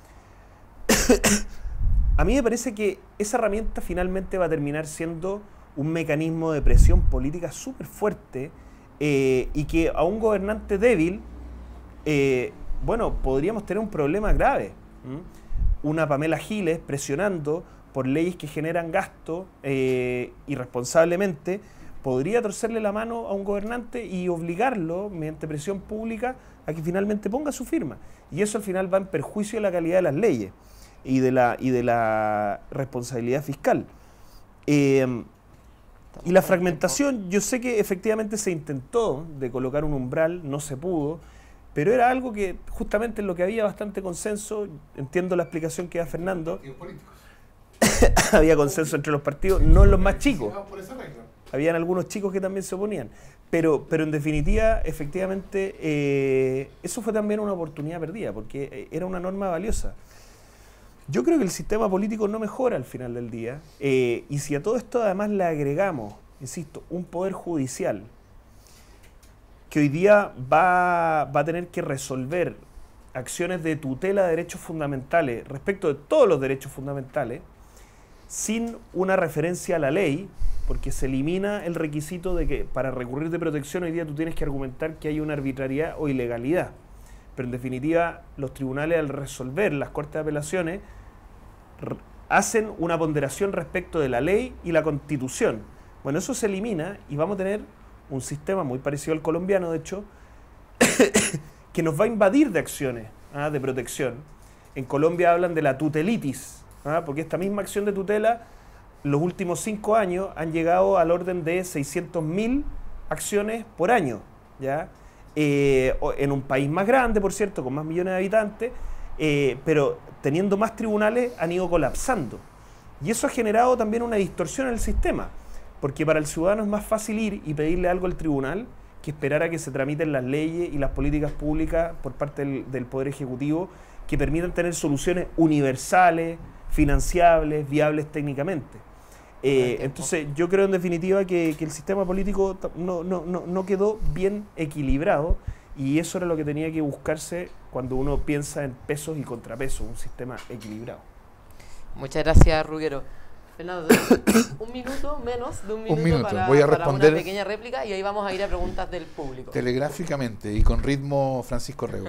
A mí me parece que esa herramienta finalmente va a terminar siendo un mecanismo de presión política súper fuerte y que a un gobernante débil, bueno, podríamos tener un problema grave. Una Pamela Giles presionando por leyes que generan gasto irresponsablemente, podría torcerle la mano a un gobernante y obligarlo, mediante presión pública, a que finalmente ponga su firma. Y eso al final va en perjuicio de la calidad de las leyes y de la responsabilidad fiscal. Y la fragmentación, yo sé que efectivamente se intentó de colocar un umbral, no se pudo, pero era algo que justamente en lo que había bastante consenso. Entiendo la explicación que da Fernando. Había consenso entre los partidos, no en los más chicos. Habían algunos chicos que también se oponían. Pero en definitiva, efectivamente, eso fue también una oportunidad perdida, porque era una norma valiosa. Yo creo que el sistema político no mejora al final del día, y si a todo esto además le agregamos, insisto, un poder judicial que hoy día va a tener que resolver acciones de tutela de derechos fundamentales respecto de todos los derechos fundamentales, sin una referencia a la ley, porque se elimina el requisito de que para recurrir de protección hoy día tú tienes que argumentar que hay una arbitrariedad o ilegalidad. Pero en definitiva, los tribunales al resolver, las cortes de apelaciones, hacen una ponderación respecto de la ley y la Constitución. Bueno, eso se elimina y vamos a tener un sistema muy parecido al colombiano, de hecho, que nos va a invadir de acciones de protección. En Colombia hablan de la tutelitis, porque esta misma acción de tutela, los últimos 5 años han llegado al orden de 600.000 acciones por año, ¿ya? En un país más grande, por cierto, con más millones de habitantes, pero teniendo más tribunales han ido colapsando. Y eso ha generado también una distorsión en el sistema, porque para el ciudadano es más fácil ir y pedirle algo al tribunal que esperar a que se tramiten las leyes y las políticas públicas por parte del Poder Ejecutivo que permitan tener soluciones universales, financiables, viables técnicamente. Entonces yo creo en definitiva que el sistema político no quedó bien equilibrado, y eso era lo que tenía que buscarse cuando uno piensa en pesos y contrapesos, un sistema equilibrado. Muchas gracias, Ruggero. Fernando, un minuto, menos de un minuto, Voy a responder para una pequeña réplica y ahí vamos a ir a preguntas del público. Telegráficamente y con ritmo Francisco Rego.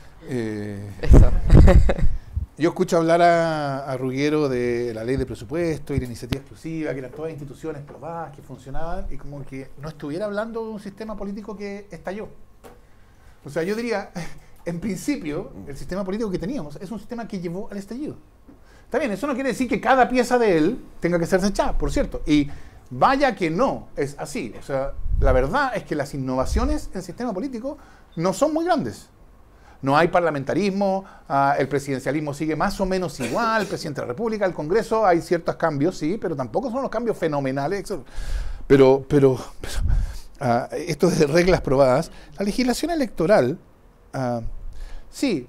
Eso. Yo escucho hablar a Ruggero de la ley de presupuesto y la iniciativa exclusiva, que eran todas instituciones probadas, que funcionaban, y como que no estuviera hablando de un sistema político que estalló. O sea, yo diría, en principio, el sistema político que teníamos es un sistema que llevó al estallido. Está bien, eso no quiere decir que cada pieza de él tenga que ser desechada, por cierto. Y vaya que no es así. O sea, la verdad es que las innovaciones en el sistema político no son muy grandes. No hay parlamentarismo, el presidencialismo sigue más o menos igual, el presidente de la República, el Congreso, hay ciertos cambios, sí, pero tampoco son los cambios fenomenales. Pero esto de reglas probadas, la legislación electoral, sí,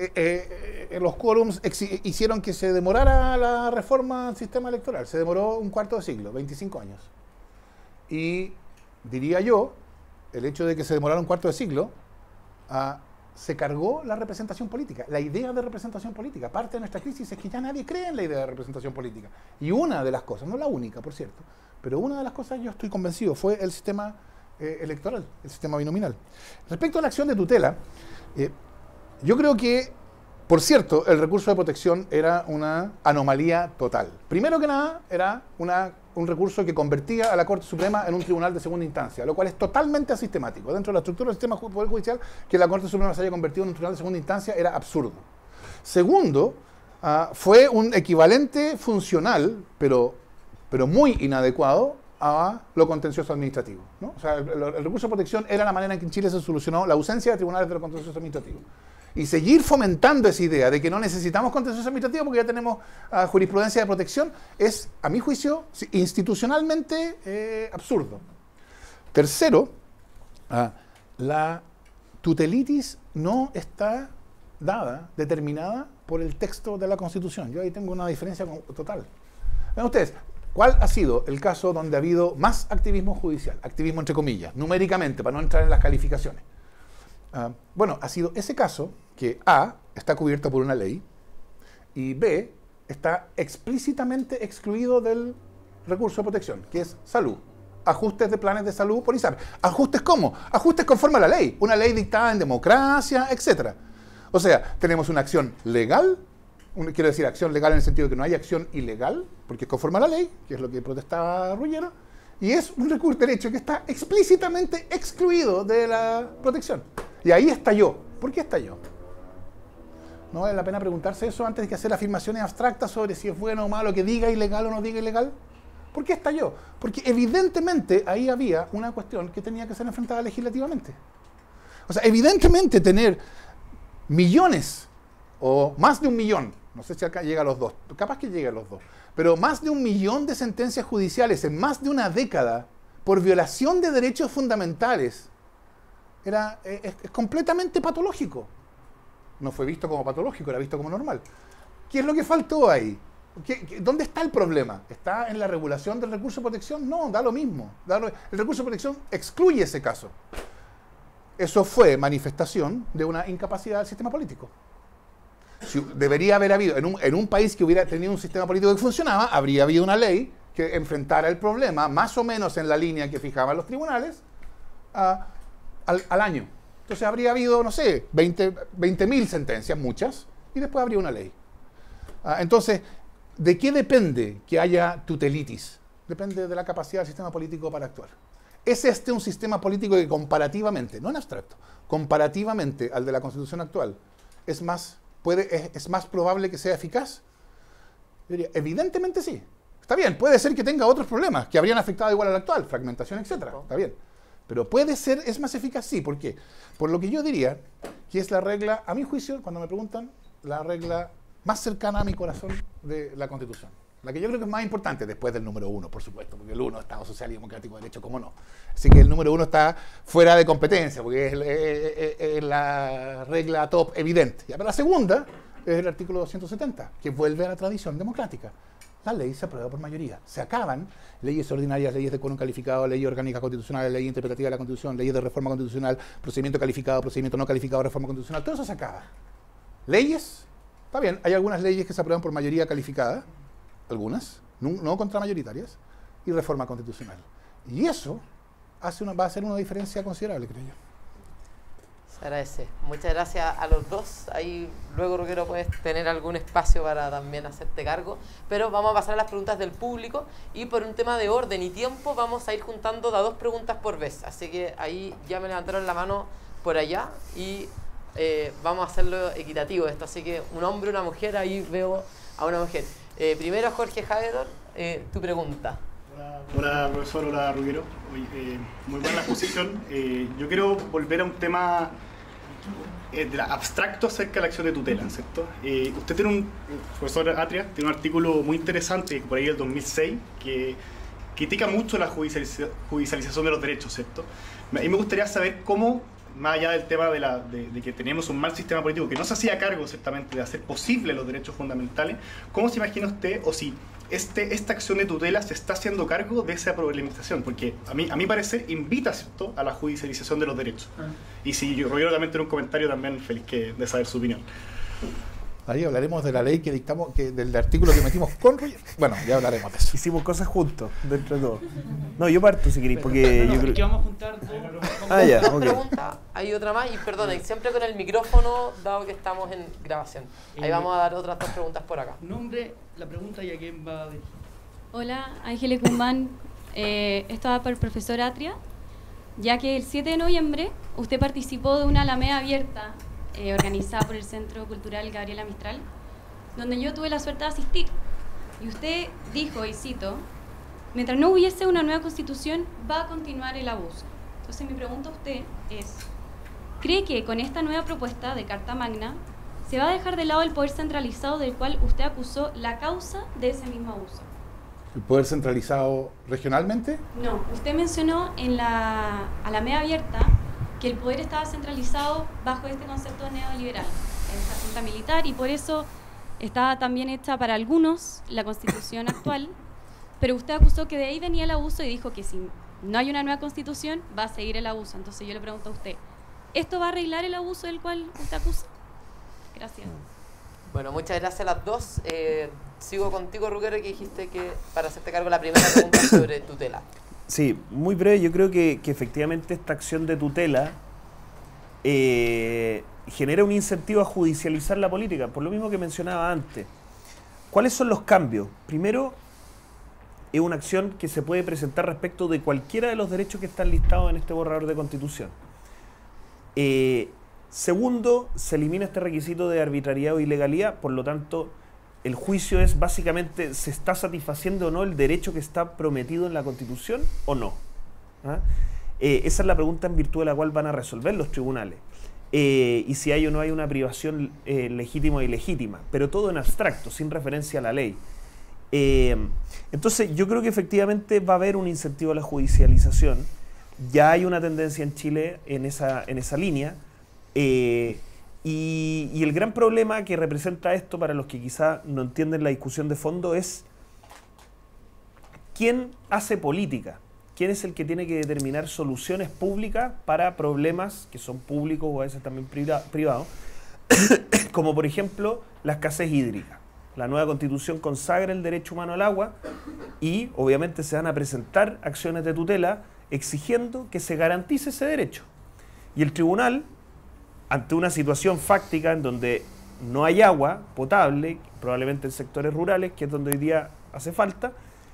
los quórums hicieron que se demorara la reforma del sistema electoral, se demoró un cuarto de siglo, 25 años. Y diría yo, el hecho de que se demorara un cuarto de siglo, se cargó la representación política, la idea de representación política. Parte de nuestra crisis es que ya nadie cree en la idea de representación política. Y una de las cosas, no la única, por cierto, pero una de las cosas, yo estoy convencido, fue el sistema electoral, el sistema binominal. Respecto a la acción de tutela, yo creo que, por cierto, el recurso de protección era una anomalía total. Primero que nada, era un recurso que convertía a la Corte Suprema en un tribunal de segunda instancia, lo cual es totalmente asistemático. Dentro de la estructura del sistema Poder Judicial, que la Corte Suprema se haya convertido en un tribunal de segunda instancia era absurdo. Segundo, fue un equivalente funcional, pero muy inadecuado, a lo contencioso administrativo, ¿no? O sea, el recurso de protección era la manera en que en Chile se solucionó la ausencia de tribunales de lo contencioso administrativo. Y seguir fomentando esa idea de que no necesitamos contencioso administrativo porque ya tenemos jurisprudencia de protección es, a mi juicio, institucionalmente absurdo. Tercero, la tutelitis no está dada, determinada por el texto de la Constitución. Yo ahí tengo una diferencia total. Vean ustedes, ¿cuál ha sido el caso donde ha habido más activismo judicial? Activismo entre comillas, numéricamente, para no entrar en las calificaciones. Bueno, ha sido ese caso que A, está cubierto por una ley, y B, está explícitamente excluido del recurso de protección, que es salud. Ajustes de planes de salud por ISAPRE. ¿Ajustes cómo? Ajustes conforme a la ley. Una ley dictada en democracia, etc. O sea, tenemos una acción legal, quiero decir acción legal en el sentido de que no hay acción ilegal, porque es conforme a la ley, que es lo que protestaba Ruggiero, y es un recurso de derecho que está explícitamente excluido de la protección. Y ahí estalló. ¿Por qué estalló? ¿No vale la pena preguntarse eso antes de que hacer afirmaciones abstractas sobre si es bueno o malo que diga ilegal o no diga ilegal? ¿Por qué estalló? Porque evidentemente ahí había una cuestión que tenía que ser enfrentada legislativamente. O sea, evidentemente tener millones o más de 1 millón, no sé si acá llega a los 2, capaz que llegue a los 2, pero más de 1 millón de sentencias judiciales en más de una década por violación de derechos fundamentales es completamente patológico. No fue visto como patológico, era visto como normal. ¿Qué es lo que faltó ahí? ¿Dónde está el problema? ¿Está en la regulación del recurso de protección? No, da lo mismo. El recurso de protección excluye ese caso. Eso fue manifestación de una incapacidad del sistema político. Debería haber habido, en un país que hubiera tenido un sistema político que funcionaba, habría habido una ley que enfrentara el problema más o menos en la línea que fijaban los tribunales al año. Entonces habría habido, no sé, 20.000 sentencias, muchas, y después habría una ley. Entonces, ¿de qué depende que haya tutelitis? Depende de la capacidad del sistema político para actuar. ¿Es este un sistema político que comparativamente, no en abstracto, comparativamente al de la Constitución actual, es más probable que sea eficaz? Yo diría, evidentemente sí. Está bien, puede ser que tenga otros problemas que habrían afectado igual al actual, fragmentación, etcétera. Está bien. Pero puede ser, es más eficaz, sí. ¿Por qué? Por lo que yo diría que es la regla, a mi juicio, cuando me preguntan, la regla más cercana a mi corazón de la Constitución. La que yo creo que es más importante después del número 1, por supuesto, porque el 1 es Estado Social y Democrático de Derecho, ¿cómo no? Así que el número 1 está fuera de competencia, porque es la regla top evidente. Pero la segunda es el artículo 270, que vuelve a la tradición democrática. La ley se aprueba por mayoría. Se acaban leyes ordinarias, leyes de quórum calificado, leyes orgánicas constitucionales, ley interpretativa de la Constitución, leyes de reforma constitucional, procedimiento calificado, procedimiento no calificado, reforma constitucional. Todo eso se acaba. Leyes, está bien, hay algunas leyes que se aprueban por mayoría calificada, algunas, no contramayoritarias, y reforma constitucional. Y eso va a hacer una diferencia considerable, creo yo. Se agradece. Muchas gracias a los dos. Ahí luego, Ruggiero, puedes tener algún espacio para también hacerte cargo. Pero vamos a pasar a las preguntas del público. Y por un tema de orden y tiempo, vamos a ir juntando de a 2 preguntas por vez. Así que ahí ya me levantaron la mano por allá. Y vamos a hacerlo equitativo esto. Así que un hombre, una mujer, ahí veo a una mujer. Primero, Jorge Hagedorn, tu pregunta. Hola, profesor, hola, Ruggiero. Muy buena la exposición. Yo quiero volver a un tema abstracto acerca de la acción de tutela, ¿cierto? Usted tiene el profesor Atria, tiene un artículo muy interesante, por ahí del 2006, que critica mucho la judicialización de los derechos, ¿cierto? Y me gustaría saber cómo, más allá del tema de que tenemos un mal sistema político que no se hacía cargo, ciertamente, de hacer posible los derechos fundamentales, ¿cómo se imagina usted, o si esta acción de tutela se está haciendo cargo de esa problematización? Porque a mi parecer invita, ¿cierto?, a la judicialización de los derechos. Y si Roguero también tiene un comentario, también feliz de saber su opinión. Ahí hablaremos de la ley que dictamos, del artículo que metimos con Roguero. Bueno, ya hablaremos de eso. Hicimos cosas juntos, dentro de todo. No, yo parto si queréis, porque yo creo que vamos a juntar ya, Dos ok. preguntas, hay otra más, y perdonen, siempre con el micrófono, dado que estamos en grabación. Ahí vamos a dar otras 2 preguntas por acá. Nombre, la pregunta y a quién va a dirigir. Hola, Ángeles Guzmán. Esto va para el profesor Atria, ya que el 7 de noviembre usted participó de una alameda abierta organizada por el Centro Cultural Gabriela Mistral, donde yo tuve la suerte de asistir. Y usted dijo, y cito, mientras no hubiese una nueva constitución, va a continuar el abuso. Entonces mi pregunta a usted es, ¿cree que con esta nueva propuesta de Carta Magna se va a dejar de lado el poder centralizado del cual usted acusó la causa de ese mismo abuso? ¿El poder centralizado regionalmente? No, usted mencionó en la alameda abierta que el poder estaba centralizado bajo este concepto neoliberal, esta junta militar, y por eso estaba también hecha para algunos la constitución actual, pero usted acusó que de ahí venía el abuso y dijo que si no hay una nueva constitución va a seguir el abuso. Entonces yo le pregunto a usted, ¿esto va a arreglar el abuso del cual usted acusa? Gracias. Bueno, muchas gracias a las 2. Sigo contigo, Roguero, que dijiste que para hacerte cargo la primera pregunta sobre tutela. Sí, muy breve. Yo creo que efectivamente esta acción de tutela genera un incentivo a judicializar la política, por lo mismo que mencionaba antes. ¿Cuáles son los cambios? Primero, es una acción que se puede presentar respecto de cualquiera de los derechos que están listados en este borrador de Constitución. Segundo, se elimina este requisito de arbitrariedad o ilegalidad, por lo tanto, el juicio es básicamente, ¿se está satisfaciendo o no el derecho que está prometido en la Constitución o no? ¿Ah? Esa es la pregunta en virtud de la cual van a resolver los tribunales. Y si hay o no hay una privación legítima o ilegítima, pero todo en abstracto, sin referencia a la ley. Entonces, yo creo que efectivamente va a haber un incentivo a la judicialización. Ya hay una tendencia en Chile en esa línea. Y el gran problema que representa esto para los que quizá no entienden la discusión de fondo es ¿quién hace política? ¿Quién es el que tiene que determinar soluciones públicas para problemas que son públicos o a veces también privados? Como por ejemplo la escasez hídrica. La nueva Constitución consagra el derecho humano al agua y obviamente se van a presentar acciones de tutela exigiendo que se garantice ese derecho. Y el tribunal, ante una situación fáctica en donde no hay agua potable, probablemente en sectores rurales, que es donde hoy día hace falta,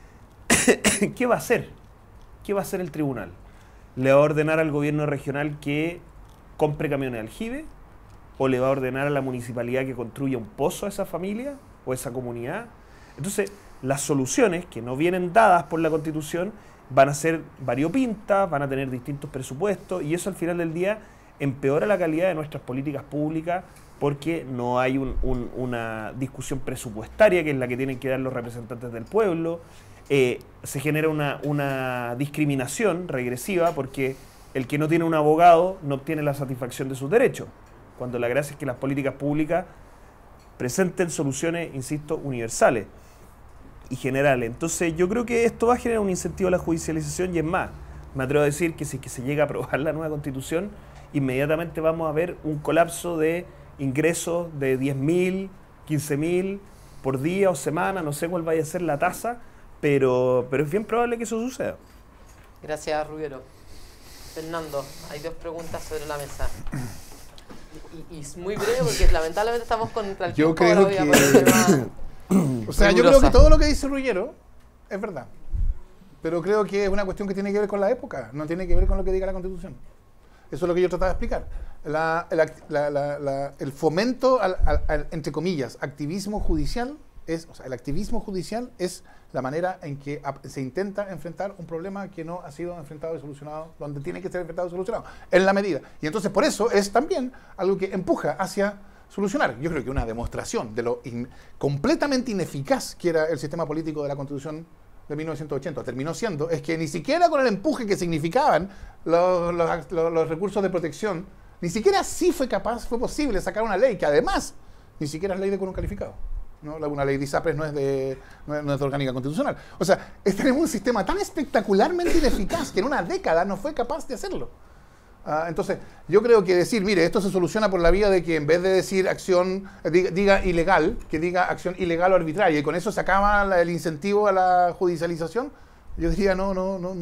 ¿qué va a hacer? ¿Qué va a hacer el tribunal? ¿Le va a ordenar al gobierno regional que compre camiones de aljibe? ¿O le va a ordenar a la municipalidad que construya un pozo a esa familia o a esa comunidad? Entonces, las soluciones que no vienen dadas por la Constitución van a ser variopintas, van a tener distintos presupuestos, y eso al final del día empeora la calidad de nuestras políticas públicas porque no hay una discusión presupuestaria que es la que tienen que dar los representantes del pueblo. Se genera una discriminación regresiva porque el que no tiene un abogado no obtiene la satisfacción de sus derechos, cuando la gracia es que las políticas públicas presenten soluciones, insisto, universales y generales. Entonces yo creo que esto va a generar un incentivo a la judicialización, y es más, me atrevo a decir que si es que se llega a aprobar la nueva Constitución, inmediatamente vamos a ver un colapso de ingresos de 10.000, 15.000 por día o semana, no sé cuál vaya a ser la tasa, pero es bien probable que eso suceda. Gracias, Roguero. Fernando, hay 2 preguntas sobre la mesa. Y es muy breve porque lamentablemente estamos contra el Yo tiempo. creo Ahora voy a poner el tema O sea, yo creo rigurosa. que todo lo que dice Roguero es verdad. Pero creo que es una cuestión que tiene que ver con la época, no tiene que ver con lo que diga la Constitución. Eso es lo que yo trataba de explicar. El fomento al, entre comillas, activismo judicial o sea, el activismo judicial es la manera en que se intenta enfrentar un problema que no ha sido enfrentado y solucionado, donde tiene que ser enfrentado y solucionado, en la medida. Y entonces por eso es también algo que empuja hacia solucionar. Yo creo que una demostración de lo completamente ineficaz que era el sistema político de la Constitución de 1980 terminó siendo, es que ni siquiera con el empuje que significaban los recursos de protección, ni siquiera así fue posible sacar una ley que además ni siquiera es ley de quórum calificado. ¿No? Una ley de ISAPRES no es de orgánica constitucional. O sea, tenemos un sistema tan espectacularmente ineficaz que en una década no fue capaz de hacerlo. Entonces, yo creo que decir, mire, esto se soluciona por la vía de que en vez de decir acción, diga ilegal, que diga acción ilegal o arbitraria, y con eso se acaba el incentivo a la judicialización, yo diría, no.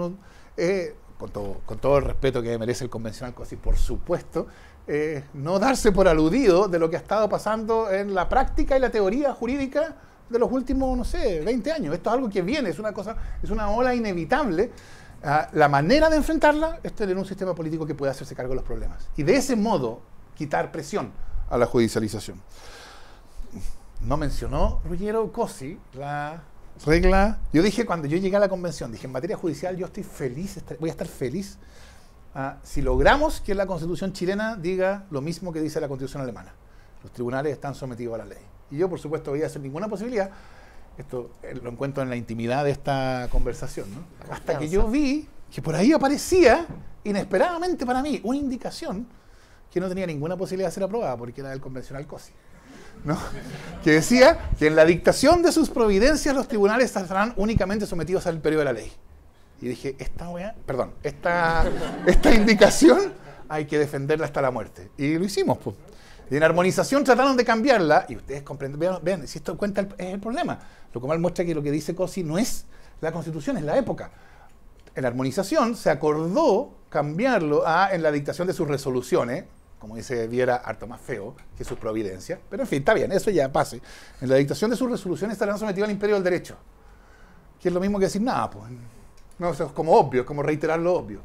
Con todo el respeto que merece el convencional COSI, por supuesto, no darse por aludido de lo que ha estado pasando en la práctica y la teoría jurídica de los últimos, no sé, 20 años. Esto es algo que viene, es una ola inevitable. La manera de enfrentarla es tener un sistema político que pueda hacerse cargo de los problemas. Y de ese modo, quitar presión a la judicialización. No mencionó Ruggiero Cosi la regla. Yo dije, cuando yo llegué a la convención, dije, en materia judicial yo estoy feliz, voy a estar feliz si logramos que la Constitución chilena diga lo mismo que dice la Constitución alemana. Los tribunales están sometidos a la ley. Y yo, por supuesto, voy a hacer ninguna posibilidad. Esto lo encuentro en la intimidad de esta conversación, ¿no? Hasta que yo vi que por ahí aparecía, inesperadamente para mí, una indicación que no tenía ninguna posibilidad de ser aprobada, porque era del convencional COSI, ¿no? Que decía que en la dictación de sus providencias los tribunales estarán únicamente sometidos al imperio de la ley. Y dije, esta indicación hay que defenderla hasta la muerte. Y lo hicimos, pues. Y en armonización trataron de cambiarla, y ustedes comprenden, vean, si esto cuenta es el problema. Lo cual muestra que lo que dice COSI no es la Constitución, es la época. En la armonización se acordó cambiarlo en la dictación de sus resoluciones, como dice Viera, harto más feo que sus providencias, pero en fin, está bien, eso ya pase. En la dictación de sus resoluciones estarán sometidos al imperio del derecho, que es lo mismo que decir nada, pues. No, eso es como obvio, es como reiterar lo obvio.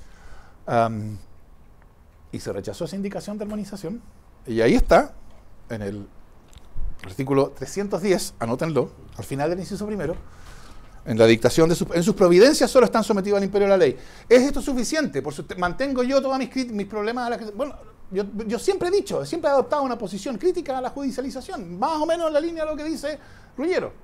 Y se rechazó esa indicación de armonización. Y ahí está, en el artículo 310, anótenlo, al final del inciso primero, en la dictación en sus providencias solo están sometidos al imperio de la ley. ¿Es esto suficiente? Mantengo yo todos mis problemas. Bueno, yo siempre he dicho, siempre he adoptado una posición crítica a la judicialización, más o menos en la línea de lo que dice Ruggiero.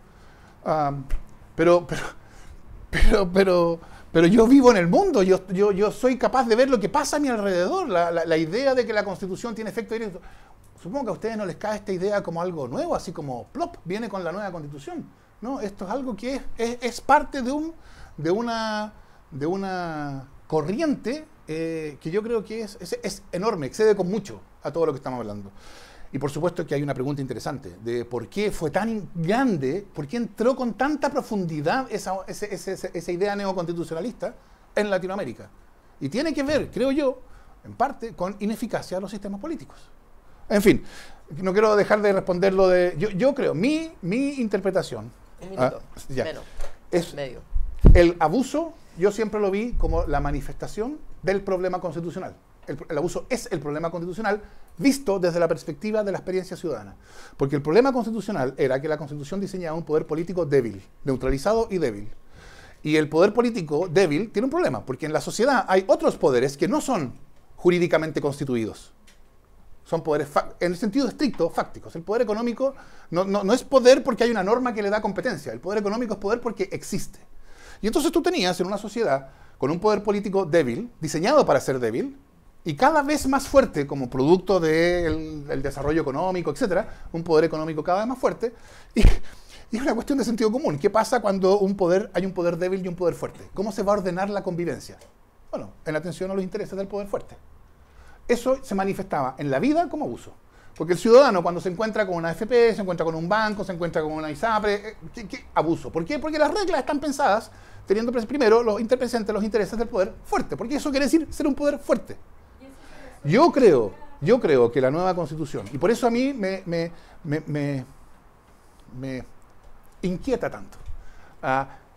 Pero yo vivo en el mundo, yo soy capaz de ver lo que pasa a mi alrededor, la idea de que la Constitución tiene efecto directo. Supongo que a ustedes no les cae esta idea como algo nuevo, así como plop, viene con la nueva Constitución. No, esto es algo que es parte de una corriente que yo creo que es enorme, excede con mucho a todo lo que estamos hablando. Y por supuesto que hay una pregunta interesante de por qué fue tan grande, por qué entró con tanta profundidad esa idea neoconstitucionalista en Latinoamérica. Y tiene que ver, creo yo, en parte, con ineficacia de los sistemas políticos. En fin, no quiero dejar de responder lo de... Yo creo, mi interpretación... Un minuto, menos, es medio. El abuso, yo siempre lo vi como la manifestación del problema constitucional. El abuso es el problema constitucional visto desde la perspectiva de la experiencia ciudadana. Porque el problema constitucional era que la Constitución diseñaba un poder político débil, neutralizado y débil. Y el poder político débil tiene un problema, porque en la sociedad hay otros poderes que no son jurídicamente constituidos. Son poderes, en el sentido estricto, fácticos. El poder económico no es poder porque hay una norma que le da competencia. El poder económico es poder porque existe. Y entonces tú tenías en una sociedad con un poder político débil, diseñado para ser débil, y cada vez más fuerte como producto del desarrollo económico, etcétera, un poder económico cada vez más fuerte, y es una cuestión de sentido común. ¿Qué pasa cuando hay un poder débil y un poder fuerte? ¿Cómo se va a ordenar la convivencia? Bueno, en atención a los intereses del poder fuerte. Eso se manifestaba en la vida como abuso. Porque el ciudadano cuando se encuentra con una AFP, se encuentra con un banco, se encuentra con una ISAPRE, ¿qué abuso? ¿Por qué? Porque las reglas están pensadas teniendo primero los intereses del poder fuerte. Porque eso quiere decir ser un poder fuerte. Yo creo que la nueva Constitución, y por eso a mí me inquieta tanto,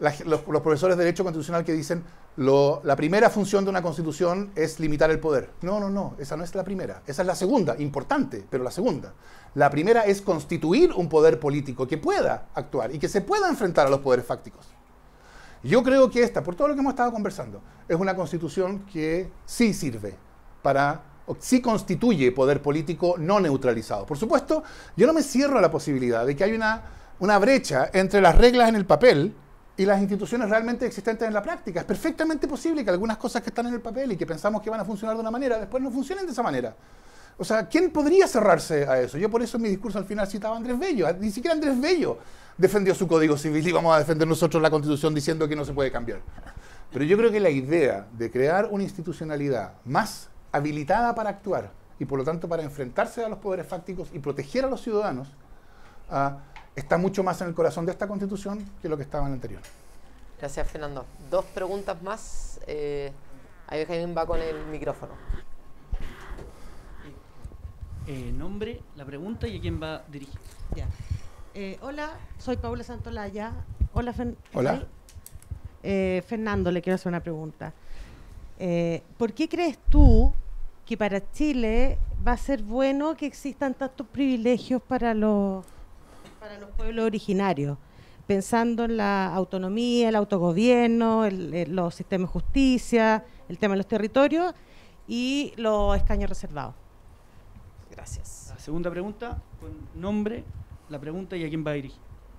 los profesores de Derecho Constitucional que dicen la primera función de una constitución es limitar el poder. No, esa no es la primera. Esa es la segunda, importante, pero la segunda. La primera es constituir un poder político que pueda actuar y que se pueda enfrentar a los poderes fácticos. Yo creo que esta, por todo lo que hemos estado conversando, es una constitución que sí sirve sí constituye poder político no neutralizado. Por supuesto, yo no me cierro a la posibilidad de que hay una brecha entre las reglas en el papel y las instituciones realmente existentes en la práctica. Es perfectamente posible que algunas cosas que están en el papel y que pensamos que van a funcionar de una manera, después no funcionen de esa manera. O sea, ¿quién podría cerrarse a eso? Yo por eso en mi discurso al final citaba a Andrés Bello. Ni siquiera Andrés Bello defendió su Código Civil y vamos a defender nosotros la Constitución diciendo que no se puede cambiar. Pero yo creo que la idea de crear una institucionalidad más habilitada para actuar y por lo tanto para enfrentarse a los poderes fácticos y proteger a los ciudadanos está mucho más en el corazón de esta Constitución que lo que estaba en la anterior. Gracias, Fernando. 2 preguntas más. Ahí Jaime va con el micrófono. Nombre, la pregunta y a quién va dirigida. Ya. Hola, soy Paula Santolaya. Hola, Hola. Fernando, le quiero hacer una pregunta. ¿Por qué crees tú que para Chile va a ser bueno que existan tantos privilegios para los pueblos originarios? Pensando en la autonomía, el autogobierno, los sistemas de justicia, el tema de los territorios y los escaños reservados. Gracias. La segunda pregunta, con nombre, la pregunta y a quién va dirigida.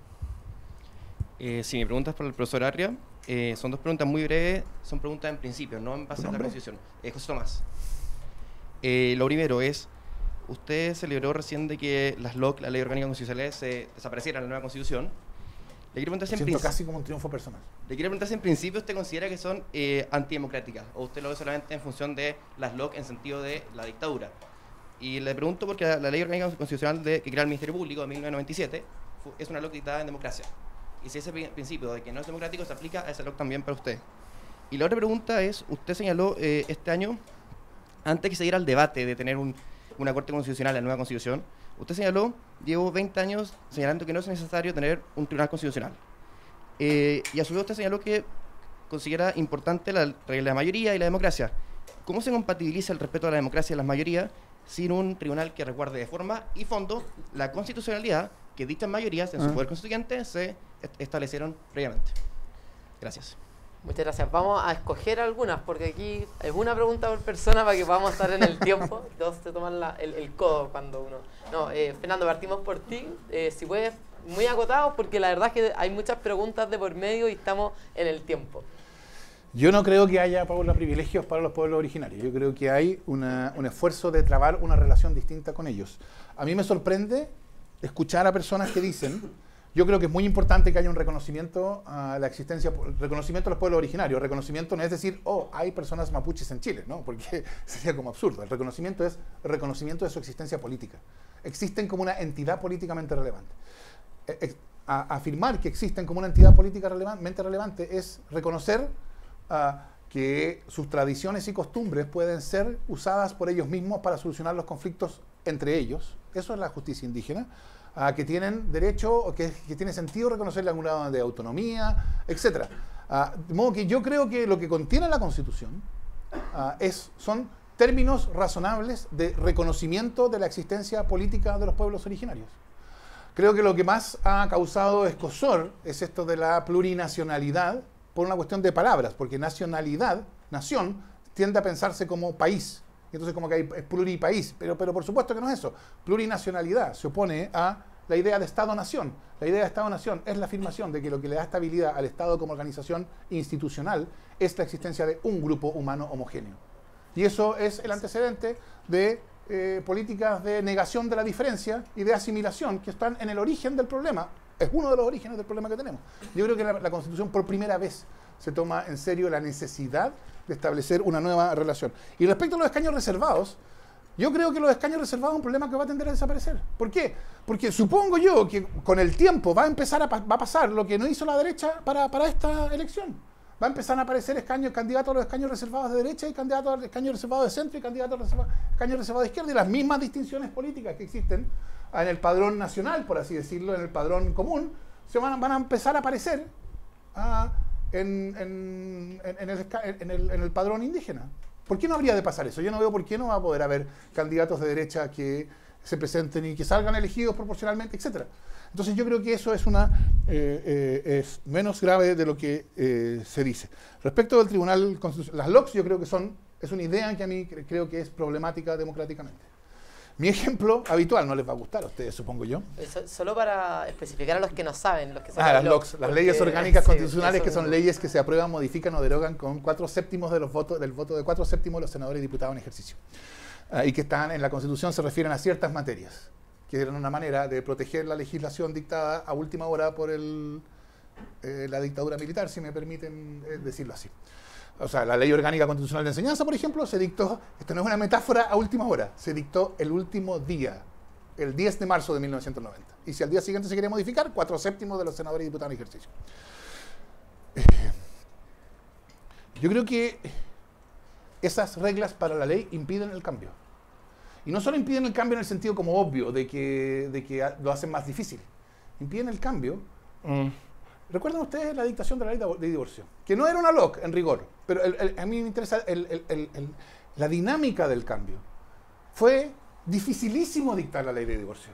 Sí, mi pregunta es para el profesor Atria. Son 2 preguntas muy breves, son preguntas en principio, no en base a la Constitución. José Tomás. Lo primero es, usted celebró recién de que las LOC, la Ley Orgánica Constitucional, se desaparecieran en la nueva Constitución. Le quiero preguntar si Siento casi como un triunfo personal. Le quiero preguntar si en principio usted considera que son antidemocráticas o usted lo ve solamente en función de las LOC en sentido de la dictadura. Y le pregunto porque la Ley Orgánica Constitucional que crea el Ministerio Público de 1997 es una LOC dictada en democracia. Y si ese principio de que no es democrático se aplica a ese LOC también para usted. Y la otra pregunta es, usted señaló este año, antes que se diera el debate de tener una Corte Constitucional, la nueva Constitución, usted señaló, llevo 20 años señalando que no es necesario tener un Tribunal Constitucional. Y a su vez usted señaló que considera importante la regla de la mayoría y la democracia. ¿Cómo se compatibiliza el respeto a la democracia y las mayorías sin un tribunal que resguarde de forma y fondo la constitucionalidad que dichas mayorías en su poder constituyente se establecieron previamente? Gracias. Muchas gracias. Vamos a escoger algunas, porque aquí es una pregunta por persona para que podamos estar en el tiempo. 2 se toman el codo cuando uno... No, Fernando, partimos por ti. Si puedes, muy acotados, porque la verdad es que hay muchas preguntas de por medio y estamos en el tiempo. Yo no creo que haya, Paula, privilegios para los pueblos originarios. Yo creo que hay un esfuerzo de trabar una relación distinta con ellos. A mí me sorprende escuchar a personas que dicen, yo creo que es muy importante que haya un reconocimiento a la existencia, reconocimiento a los pueblos originarios. Reconocimiento no es decir, hay personas mapuches en Chile, ¿no? Porque sería como absurdo. El reconocimiento es el reconocimiento de su existencia política. Existen como una entidad políticamente relevante. Afirmar que existen como una entidad políticamente relevante es reconocer que sus tradiciones y costumbres pueden ser usadas por ellos mismos para solucionar los conflictos entre ellos. Eso es la justicia indígena, que tienen derecho, o que tiene sentido reconocerle algún grado de autonomía, etc. De modo que yo creo que lo que contiene la Constitución son términos razonables de reconocimiento de la existencia política de los pueblos originarios. Creo que lo que más ha causado escozor es esto de la plurinacionalidad, por una cuestión de palabras, porque nacionalidad, nación, tiende a pensarse como país. Entonces como que es pluripaís, pero por supuesto que no es eso. Plurinacionalidad se opone a la idea de Estado-nación. La idea de Estado-nación es la afirmación de que lo que le da estabilidad al Estado como organización institucional es la existencia de un grupo humano homogéneo. Y eso es el antecedente de políticas de negación de la diferencia y de asimilación que están en el origen del problema. Es uno de los orígenes del problema que tenemos. Yo creo que la Constitución por primera vez se toma en serio la necesidad de establecer una nueva relación. Y respecto a los escaños reservados, yo creo que los escaños reservados es un problema que va a tender a desaparecer. ¿Por qué? Porque supongo yo que con el tiempo va a pasar lo que no hizo la derecha para esta elección. Va a empezar a aparecer candidatos a los escaños reservados de derecha y candidatos a los escaños reservados de centro y candidatos a los escaños reservados de izquierda, y las mismas distinciones políticas que existen en el padrón nacional, por así decirlo, en el padrón común, van a empezar a aparecer en el padrón indígena. ¿Por qué no habría de pasar eso? Yo no veo por qué no va a poder haber candidatos de derecha que se presenten y que salgan elegidos proporcionalmente, etc. Entonces yo creo que eso es es menos grave de lo que se dice. Respecto del Tribunal Constitucional, las LOCs yo creo que es una idea que a mí creo que es problemática democráticamente. Mi ejemplo habitual no les va a gustar a ustedes, supongo yo. Solo para especificar a los que no saben. Las LOCs, las leyes orgánicas constitucionales, que son leyes que se aprueban, modifican o derogan con 4/7 de los votos, del voto de 4/7 de los senadores y diputados en ejercicio. Y que están en la Constitución, se refieren a ciertas materias, que eran una manera de proteger la legislación dictada a última hora por la dictadura militar, si me permiten decirlo así. O sea, la Ley Orgánica Constitucional de Enseñanza, por ejemplo, se dictó, esto no es una metáfora, a última hora, se dictó el último día, el 10 de marzo de 1990. Y si al día siguiente se quería modificar, 4/7 de los senadores y diputados en ejercicio. Yo creo que esas reglas para la ley impiden el cambio. Y no solo impiden el cambio en el sentido como obvio, de que lo hacen más difícil. Impiden el cambio. ¿Recuerdan ustedes la dictación de la ley de divorcio? Que no era una LOC, en rigor, pero a mí me interesa la dinámica del cambio. Fue dificilísimo dictar la ley de divorcio.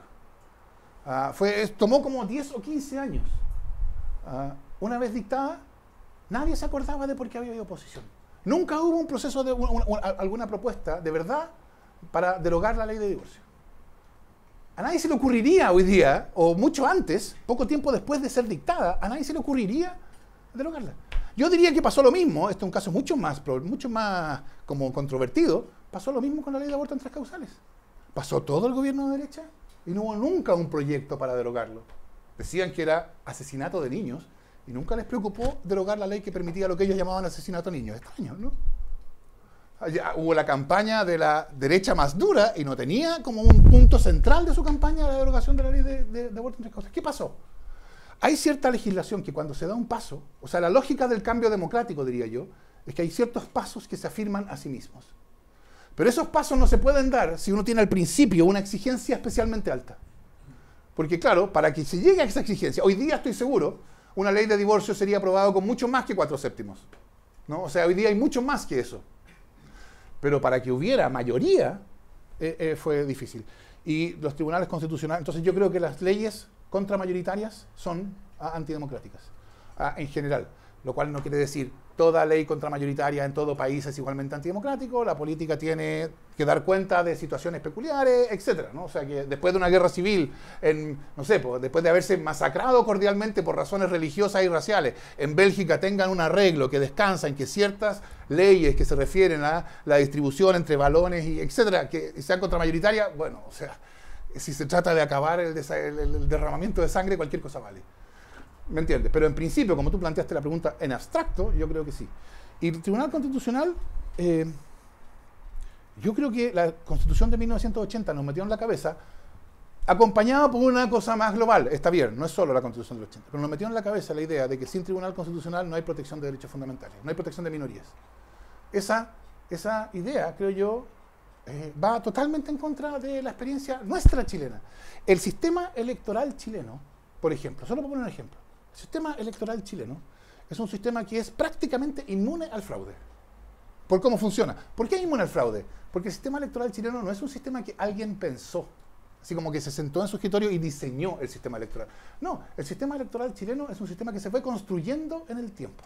Tomó como 10 o 15 años. Una vez dictada, nadie se acordaba de por qué había habido oposición. Nunca hubo un proceso de alguna propuesta de verdad para derogar la ley de divorcio. A nadie se le ocurriría hoy día, o mucho antes, poco tiempo después de ser dictada, a nadie se le ocurriría derogarla. Yo diría que pasó lo mismo, este es un caso mucho más como controvertido, pasó lo mismo con la ley de aborto en 3 causales. Pasó todo el gobierno de derecha y no hubo nunca un proyecto para derogarlo. Decían que era asesinato de niños y nunca les preocupó derogar la ley que permitía lo que ellos llamaban asesinato de niños. Extraño, ¿no? Ya hubo la campaña de la derecha más dura y no tenía como un punto central de su campaña la derogación de la ley de aborto en 3 causales. ¿Qué pasó? Hay cierta legislación que cuando se da un paso, o sea, la lógica del cambio democrático, diría yo, es que hay ciertos pasos que se afirman a sí mismos. Pero esos pasos no se pueden dar si uno tiene al principio una exigencia especialmente alta. Porque claro, para que se llegue a esa exigencia, hoy día estoy seguro, una ley de divorcio sería aprobada con mucho más que 4/7, ¿no? O sea, hoy día hay mucho más que eso. Pero para que hubiera mayoría, fue difícil. Y los tribunales constitucionales, entonces yo creo que las leyes contramayoritarias son antidemocráticas, en general. Lo cual no quiere decir toda ley contramayoritaria en todo país es igualmente antidemocrático. La política tiene que dar cuenta de situaciones peculiares, etcétera, ¿no? O sea que después de una guerra civil, no sé, después de haberse masacrado cordialmente por razones religiosas y raciales, en Bélgica tengan un arreglo que descansa en que ciertas leyes que se refieren a la distribución entre balones y etcétera, que sean contramayoritarias, bueno, o sea, si se trata de acabar el derramamiento de sangre, cualquier cosa vale. ¿Me entiendes? Pero en principio, como tú planteaste la pregunta en abstracto, yo creo que sí. Y el Tribunal Constitucional, yo creo que la Constitución de 1980 nos metió en la cabeza, acompañada por una cosa más global. Está bien, no es solo la Constitución del 80, pero nos metió en la cabeza la idea de que sin Tribunal Constitucional no hay protección de derechos fundamentales, no hay protección de minorías. Esa idea, creo yo, va totalmente en contra de la experiencia nuestra chilena. El sistema electoral chileno, por ejemplo, solo para poner un ejemplo, el sistema electoral chileno es un sistema que es prácticamente inmune al fraude. ¿Por cómo funciona? ¿Por qué es inmune al fraude? Porque el sistema electoral chileno no es un sistema que alguien pensó, así como que se sentó en su escritorio y diseñó el sistema electoral. No, el sistema electoral chileno es un sistema que se fue construyendo en el tiempo.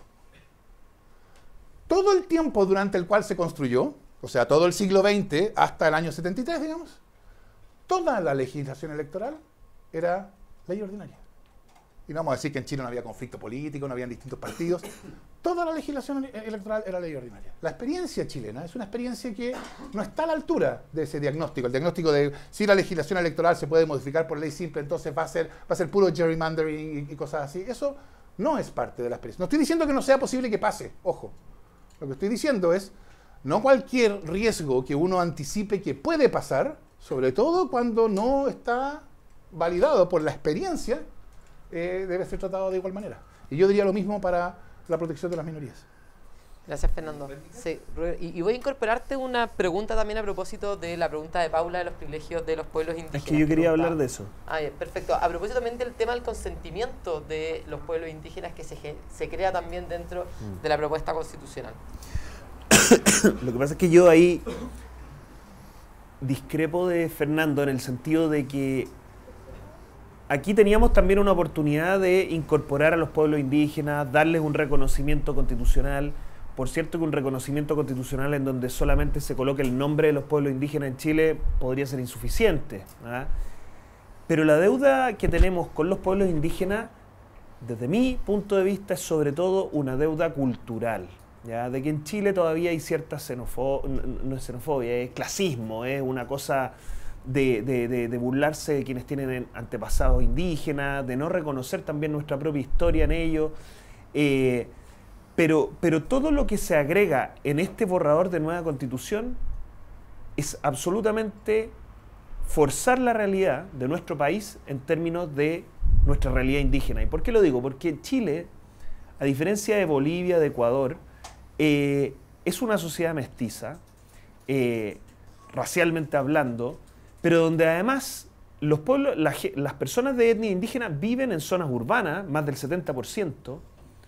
Todo el tiempo durante el cual se construyó, o sea, todo el siglo XX hasta el año 73, digamos, toda la legislación electoral era ley ordinaria. Y no vamos a decir que en Chile no había conflicto político, no habían distintos partidos. Toda la legislación electoral era ley ordinaria. La experiencia chilena es una experiencia que no está a la altura de ese diagnóstico. El diagnóstico de si la legislación electoral se puede modificar por ley simple, entonces va a ser puro gerrymandering y cosas así. Eso no es parte de la experiencia. No estoy diciendo que no sea posible que pase, ojo. Lo que estoy diciendo es, no cualquier riesgo que uno anticipe que puede pasar, sobre todo cuando no está validado por la experiencia, debe ser tratado de igual manera. Y yo diría lo mismo para la protección de las minorías. Gracias, Fernando. Sí, y voy a incorporarte una pregunta también a propósito de la pregunta de Paula de los privilegios de los pueblos indígenas. Es que yo quería hablar de eso. Ah, bien, perfecto. A propósito también del tema del consentimiento de los pueblos indígenas que se crea también dentro de la propuesta constitucional. Lo que pasa es que yo ahí discrepo de Fernando en el sentido de que aquí teníamos también una oportunidad de incorporar a los pueblos indígenas, darles un reconocimiento constitucional. Por cierto que un reconocimiento constitucional en donde solamente se coloque el nombre de los pueblos indígenas en Chile podría ser insuficiente, ¿ah? Pero la deuda que tenemos con los pueblos indígenas, desde mi punto de vista, es sobre todo una deuda cultural, ¿ya? De que en Chile todavía hay cierta xenofobia, no es xenofobia, es clasismo, es una cosa de burlarse de quienes tienen antepasados indígenas, de no reconocer también nuestra propia historia en ello. Pero todo lo que se agrega en este borrador de nueva constitución es absolutamente forzar la realidad de nuestro país en términos de nuestra realidad indígena. ¿Y por qué lo digo? Porque Chile, a diferencia de Bolivia, de Ecuador, es una sociedad mestiza, racialmente hablando, pero donde además los pueblos, las personas de etnia indígena viven en zonas urbanas, más del 70%,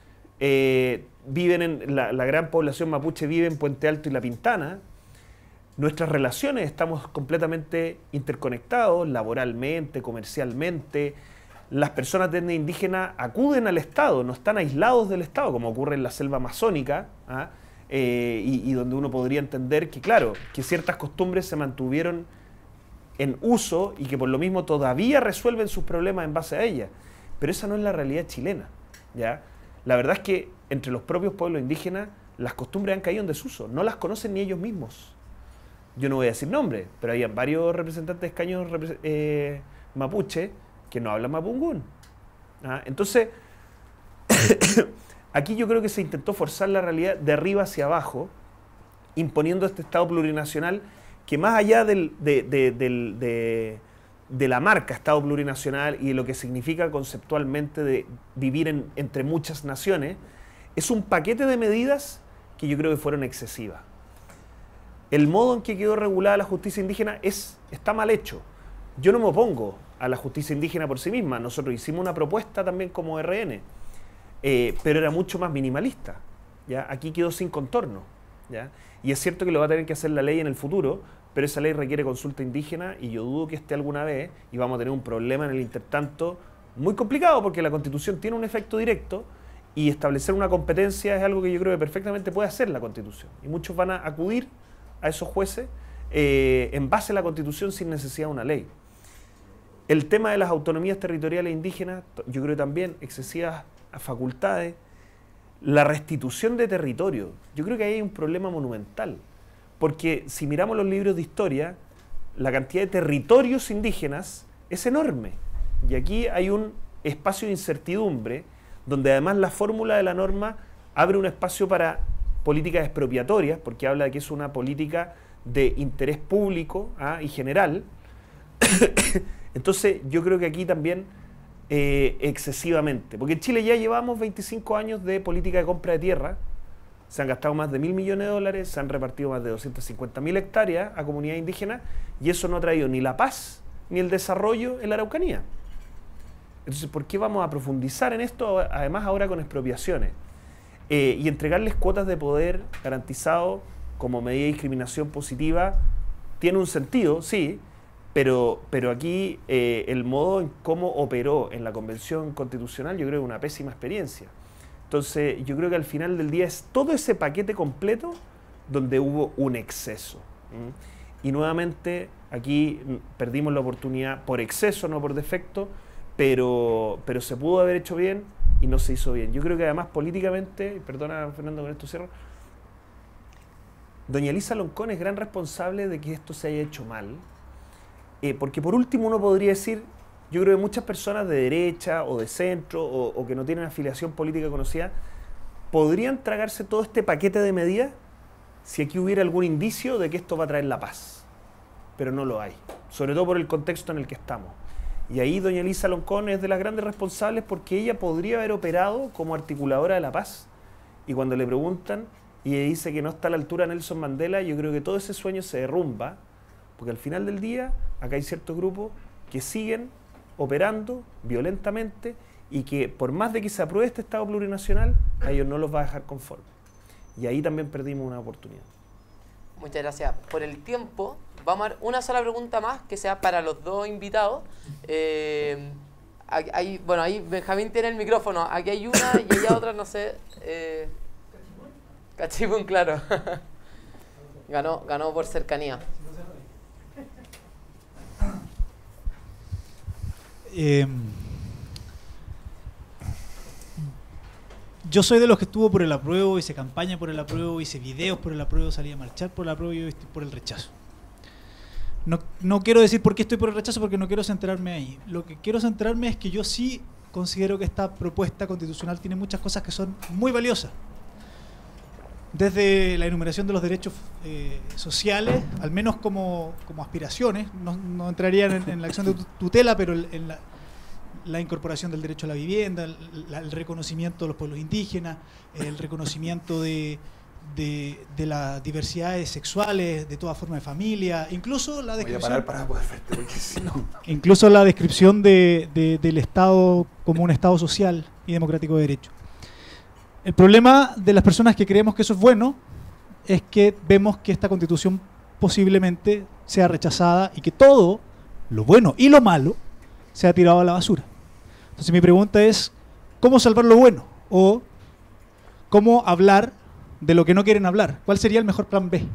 la gran población mapuche vive en Puente Alto y La Pintana. Nuestras relaciones estamos completamente interconectados, laboralmente, comercialmente. Las personas de etnia indígena acuden al Estado, no están aislados del Estado, como ocurre en la selva amazónica, ¿ah? Y donde uno podría entender que, claro, que ciertas costumbres se mantuvieron en uso y que por lo mismo todavía resuelven sus problemas en base a ellas. Pero esa no es la realidad chilena, ¿ya? La verdad es que entre los propios pueblos indígenas las costumbres han caído en desuso, no las conocen ni ellos mismos. Yo no voy a decir nombres, pero hay varios representantes de escaños mapuche que no hablan mapungún. ¿Ah? Entonces, aquí yo creo que se intentó forzar la realidad de arriba hacia abajo, imponiendo este Estado plurinacional que más allá de la marca Estado plurinacional y de lo que significa conceptualmente de vivir entre muchas naciones, es un paquete de medidas que yo creo que fueron excesivas. El modo en que quedó regulada la justicia indígena está mal hecho. Yo no me opongo a la justicia indígena por sí misma. Nosotros hicimos una propuesta también como RN, pero era mucho más minimalista, ¿ya? Aquí quedó sin contorno, ¿ya? Y es cierto que lo va a tener que hacer la ley en el futuro, pero esa ley requiere consulta indígena y yo dudo que esté alguna vez y vamos a tener un problema en el intertanto muy complicado porque la Constitución tiene un efecto directo y establecer una competencia es algo que yo creo que perfectamente puede hacer la Constitución. Y muchos van a acudir a esos jueces en base a la Constitución sin necesidad de una ley. El tema de las autonomías territoriales indígenas, yo creo que también excesivas facultades. La restitución de territorio, yo creo que ahí hay un problema monumental. Porque si miramos los libros de historia, la cantidad de territorios indígenas es enorme. Y aquí hay un espacio de incertidumbre, donde además la fórmula de la norma abre un espacio para políticas expropiatorias, porque habla de que es una política de interés público y general. Entonces yo creo que aquí también excesivamente, porque en Chile ya llevamos 25 años de política de compra de tierra, se han gastado más de $1.000 millones, se han repartido más de 250.000 hectáreas a comunidades indígenas y eso no ha traído ni la paz ni el desarrollo en la Araucanía. Entonces, ¿por qué vamos a profundizar en esto, además ahora con expropiaciones? Y entregarles cuotas de poder garantizado como medida de discriminación positiva tiene un sentido, sí, pero aquí el modo en cómo operó en la Convención Constitucional yo creo que es una pésima experiencia. Entonces, yo creo que al final del día es todo ese paquete completo donde hubo un exceso. Y nuevamente, aquí perdimos la oportunidad por exceso, no por defecto, pero se pudo haber hecho bien y no se hizo bien. Yo creo que además políticamente, perdona Fernando, con esto cierro, doña Elisa Loncón es gran responsable de que esto se haya hecho mal, porque por último uno podría decir, yo creo que muchas personas de derecha o de centro o que no tienen afiliación política conocida podrían tragarse todo este paquete de medidas si aquí hubiera algún indicio de que esto va a traer la paz. Pero no lo hay, sobre todo por el contexto en el que estamos. Y ahí doña Elisa Loncón es de las grandes responsables porque ella podría haber operado como articuladora de la paz. Y cuando le preguntan, y dice que no está a la altura de Nelson Mandela, yo creo que todo ese sueño se derrumba, porque al final del día acá hay ciertos grupos que siguen operando violentamente y que por más de que se apruebe este Estado plurinacional, a ellos no los va a dejar conformes. Y ahí también perdimos una oportunidad. Muchas gracias. Por el tiempo, vamos a dar una sola pregunta más que sea para los dos invitados. Bueno, ahí Benjamín tiene el micrófono. Aquí hay una y allá otra, no sé. Cachipún, claro. Ganó por cercanía. Yo soy de los que estuvo por el apruebo, hice campaña por el apruebo, hice videos por el apruebo, salí a marchar por el apruebo y hoy estoy por el rechazo. No quiero decir por qué estoy por el rechazo porque no quiero centrarme ahí. Lo que quiero centrarme es que yo sí considero que esta propuesta constitucional tiene muchas cosas que son muy valiosas. Desde la enumeración de los derechos sociales, al menos como aspiraciones, no entrarían en la acción de tutela, pero en la incorporación del derecho a la vivienda, el reconocimiento de los pueblos indígenas, el reconocimiento de las diversidades sexuales, de toda forma de familia, incluso la descripción, voy a parar para poder verte, porque si no... incluso la descripción del Estado como un Estado social y democrático de derecho. El problema de las personas que creemos que eso es bueno es que vemos que esta Constitución posiblemente sea rechazada y que todo lo bueno y lo malo sea tirado a la basura. Entonces mi pregunta es, ¿cómo salvar lo bueno? O ¿cómo hablar de lo que no quieren hablar? ¿Cuál sería el mejor plan B?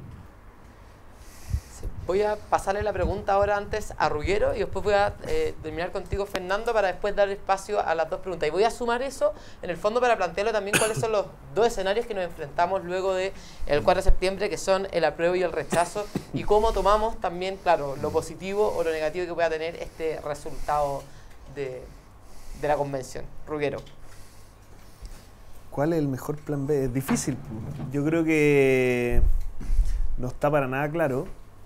Voy a pasarle la pregunta ahora antes a Ruggero y después voy a terminar contigo, Fernando, para después dar espacio a las dos preguntas. Y voy a sumar eso, en el fondo, para plantearlo también cuáles son los dos escenarios que nos enfrentamos luego del 4 de septiembre, que son el apruebo y el rechazo, y cómo tomamos también, claro, lo positivo o lo negativo que pueda tener este resultado de la convención. Ruggero. ¿Cuál es el mejor plan B? Es difícil. Yo creo que no está para nada claro.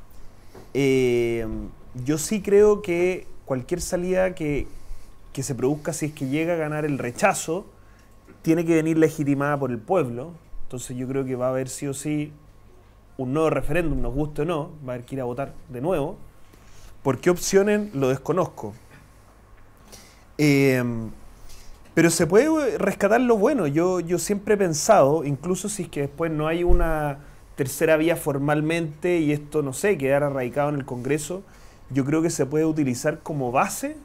Yo sí creo que cualquier salida que se produzca, si es que llega a ganar el rechazo, tiene que venir legitimada por el pueblo. Entonces yo creo que va a haber sí o sí un nuevo referéndum, nos guste o no, va a haber que ir a votar de nuevo. ¿Por qué opciones? Lo desconozco. Pero se puede rescatar lo bueno. Yo siempre he pensado, incluso si es que después no hay una tercera vía formalmente y esto, no sé, quedara radicado en el Congreso, yo creo que se puede utilizar como base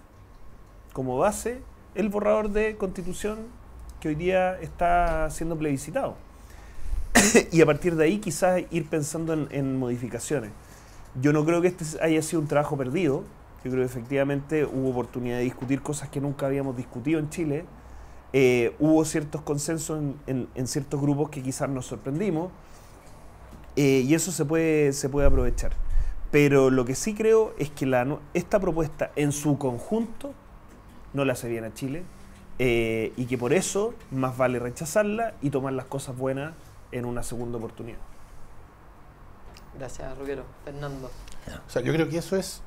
el borrador de Constitución que hoy día está siendo plebiscitado. Y a partir de ahí quizás ir pensando en modificaciones. Yo no creo que este haya sido un trabajo perdido. Yo creo que efectivamente hubo oportunidad de discutir cosas que nunca habíamos discutido en Chile. Hubo ciertos consensos en ciertos grupos que quizás nos sorprendimos. Y eso se puede aprovechar. Pero lo que sí creo es que esta propuesta en su conjunto no le hace bien a Chile y que por eso más vale rechazarla y tomar las cosas buenas en una segunda oportunidad. Gracias, Ruggero. Fernando. O sea, yo creo que eso es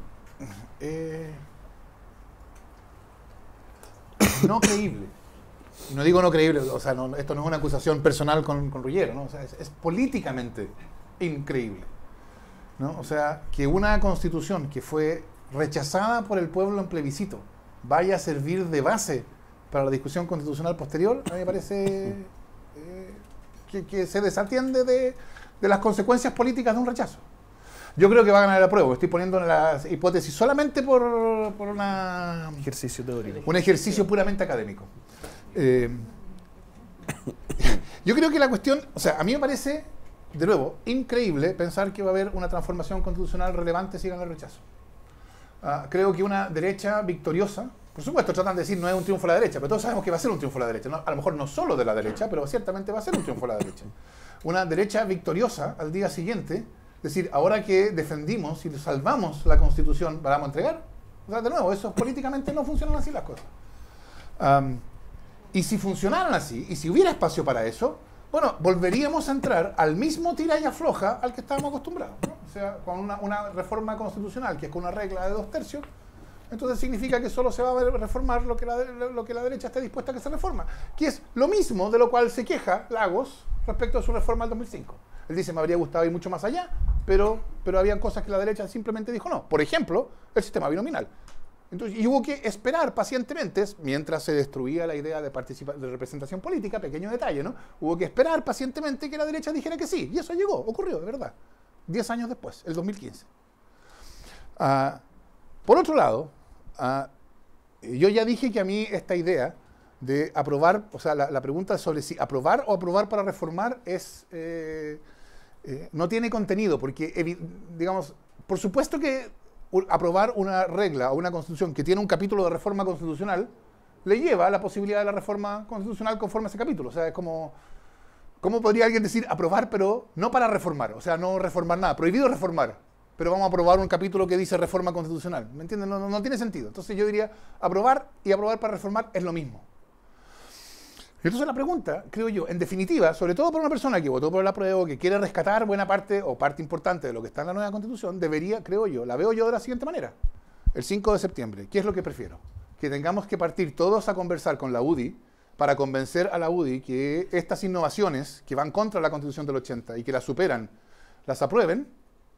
no creíble. Y no digo no creíble, o sea, esto no es una acusación personal con Ruggero, ¿no? O sea, es políticamente increíble, ¿no? O sea, que una constitución que fue rechazada por el pueblo en plebiscito vaya a servir de base para la discusión constitucional posterior, a mí me parece que se desatiende de las consecuencias políticas de un rechazo. Yo creo que va a ganar el apruebo. Estoy poniendo la hipótesis solamente por un ejercicio teórico. Un ejercicio puramente académico. Yo creo que la cuestión, o sea, a mí me parece, de nuevo, increíble pensar que va a haber una transformación constitucional relevante si gana el rechazo. Creo que una derecha victoriosa, por supuesto tratan de decir no es un triunfo de la derecha, pero todos sabemos que va a ser un triunfo de la derecha. A lo mejor no solo de la derecha, pero ciertamente va a ser un triunfo de la derecha. Una derecha victoriosa al día siguiente, es decir, ahora que defendimos y salvamos la Constitución, ¿la vamos a entregar? O sea, de nuevo, eso políticamente no funcionan así las cosas. Y si funcionaran así, y si hubiera espacio para eso, bueno, volveríamos a entrar al mismo tira y afloja al que estábamos acostumbrados, ¿no? O sea, con una reforma constitucional que es con una regla de 2/3, entonces significa que solo se va a reformar lo que la derecha esté dispuesta a que se reforma, que es lo mismo de lo cual se queja Lagos respecto a su reforma del 2005. Él dice, me habría gustado ir mucho más allá, pero habían cosas que la derecha simplemente dijo no. Por ejemplo, el sistema binominal. Entonces, y hubo que esperar pacientemente, mientras se destruía la idea de representación política, pequeño detalle, ¿no? Hubo que esperar pacientemente que la derecha dijera que sí. Y eso llegó, ocurrió, de verdad. 10 años después, el 2015. Por otro lado, yo ya dije que a mí esta idea de aprobar, o sea, la pregunta sobre si aprobar o aprobar para reformar es no tiene contenido, porque, digamos, por supuesto que aprobar una regla o una constitución que tiene un capítulo de reforma constitucional le lleva a la posibilidad de la reforma constitucional conforme a ese capítulo. O sea, es como, ¿cómo podría alguien decir aprobar, pero no para reformar? O sea, no reformar nada, prohibido reformar, pero vamos a aprobar un capítulo que dice reforma constitucional. ¿Me entienden? No tiene sentido. Entonces yo diría, aprobar y aprobar para reformar es lo mismo. Entonces la pregunta, creo yo, en definitiva, sobre todo por una persona que votó por el apruebo, que quiere rescatar buena parte o parte importante de lo que está en la nueva Constitución, debería, creo yo, la veo yo de la siguiente manera. El 5 de septiembre, ¿qué es lo que prefiero? Que tengamos que partir todos a conversar con la UDI para convencer a la UDI que estas innovaciones que van contra la Constitución del 80 y que las superan, las aprueben,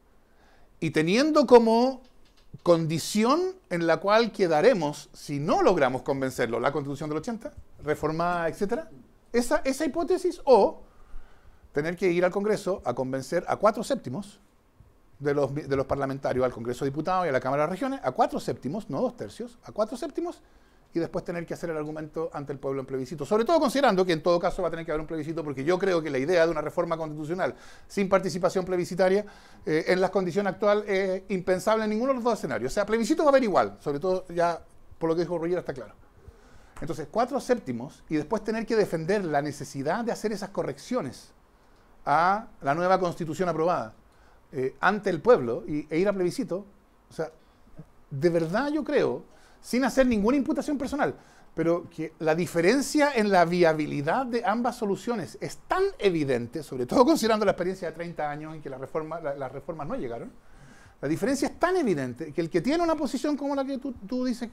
y teniendo como condición en la cual quedaremos si no logramos convencerlo, la Constitución del 80, reformada, etcétera, esa hipótesis, o tener que ir al Congreso a convencer a 4/7 de los parlamentarios, al Congreso de Diputados y a la Cámara de Regiones, a 4/7, no 2/3, a 4/7, y después tener que hacer el argumento ante el pueblo en plebiscito. Sobre todo considerando que en todo caso va a tener que haber un plebiscito, porque yo creo que la idea de una reforma constitucional sin participación plebiscitaria en las condiciones actuales es impensable en ninguno de los dos escenarios. O sea, plebiscito va a haber igual, sobre todo ya por lo que dijo Roger está claro. Entonces, 4/7 y después tener que defender la necesidad de hacer esas correcciones a la nueva Constitución aprobada ante el pueblo e ir a plebiscito. O sea, de verdad yo creo, sin hacer ninguna imputación personal, pero que la diferencia en la viabilidad de ambas soluciones es tan evidente, sobre todo considerando la experiencia de 30 años en que las reformas no llegaron. La diferencia es tan evidente que el que tiene una posición como la que tú dices,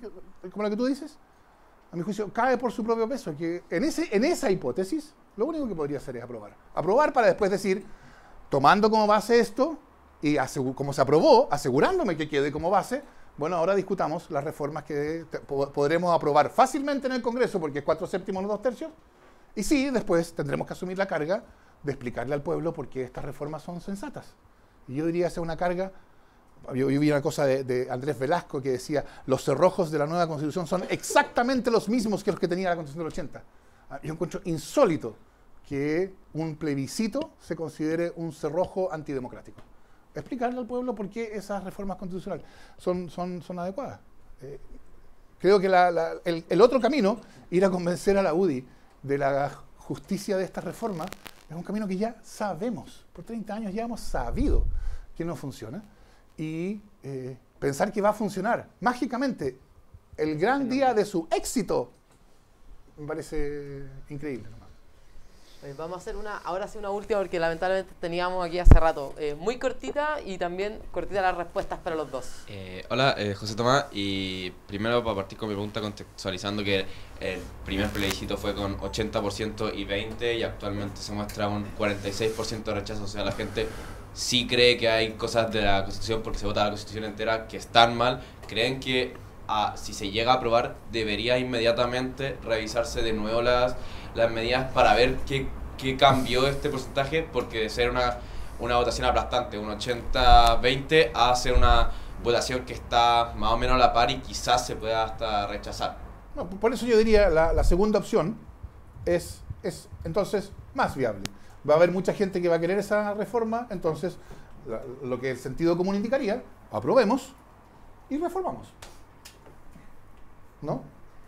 a mi juicio, cae por su propio peso, que en esa hipótesis lo único que podría hacer es aprobar. Aprobar para después decir, tomando como base esto, y como se aprobó, asegurándome que quede como base, bueno, ahora discutamos las reformas que podremos aprobar fácilmente en el Congreso, porque es 4/7 no 2/3, y sí, después tendremos que asumir la carga de explicarle al pueblo por qué estas reformas son sensatas. Y yo diría que es una carga. Yo vi una cosa de Andrés Velasco que decía, los cerrojos de la nueva Constitución son exactamente los mismos que los que tenía la Constitución del 80. Yo encuentro insólito que un plebiscito se considere un cerrojo antidemocrático. Explicarle al pueblo por qué esas reformas constitucionales son adecuadas. Creo que el otro camino, ir a convencer a la UDI de la justicia de estas reformas, es un camino que ya sabemos. Por 30 años ya hemos sabido que no funciona. Y pensar que va a funcionar mágicamente el gran día de su éxito me parece increíble. Vamos a hacer ahora sí una última, porque lamentablemente teníamos aquí hace rato muy cortita y también cortita las respuestas para los dos. Hola, José Tomás, y primero para partir con mi pregunta, contextualizando que el primer plebiscito fue con 80% y 20% y actualmente se muestra un 46% de rechazo. O sea, la gente sí cree que hay cosas de la Constitución, porque se vota la Constitución entera, que están mal. Creen que si se llega a aprobar debería inmediatamente revisarse de nuevo las medidas para ver qué cambió este porcentaje, porque de ser una votación aplastante, un 80-20, a ser una votación que está más o menos a la par y quizás se pueda hasta rechazar. No, por eso yo diría la segunda opción es entonces más viable. Va a haber mucha gente que va a querer esa reforma, entonces lo que el sentido común indicaría, aprobemos y reformamos. ¿No?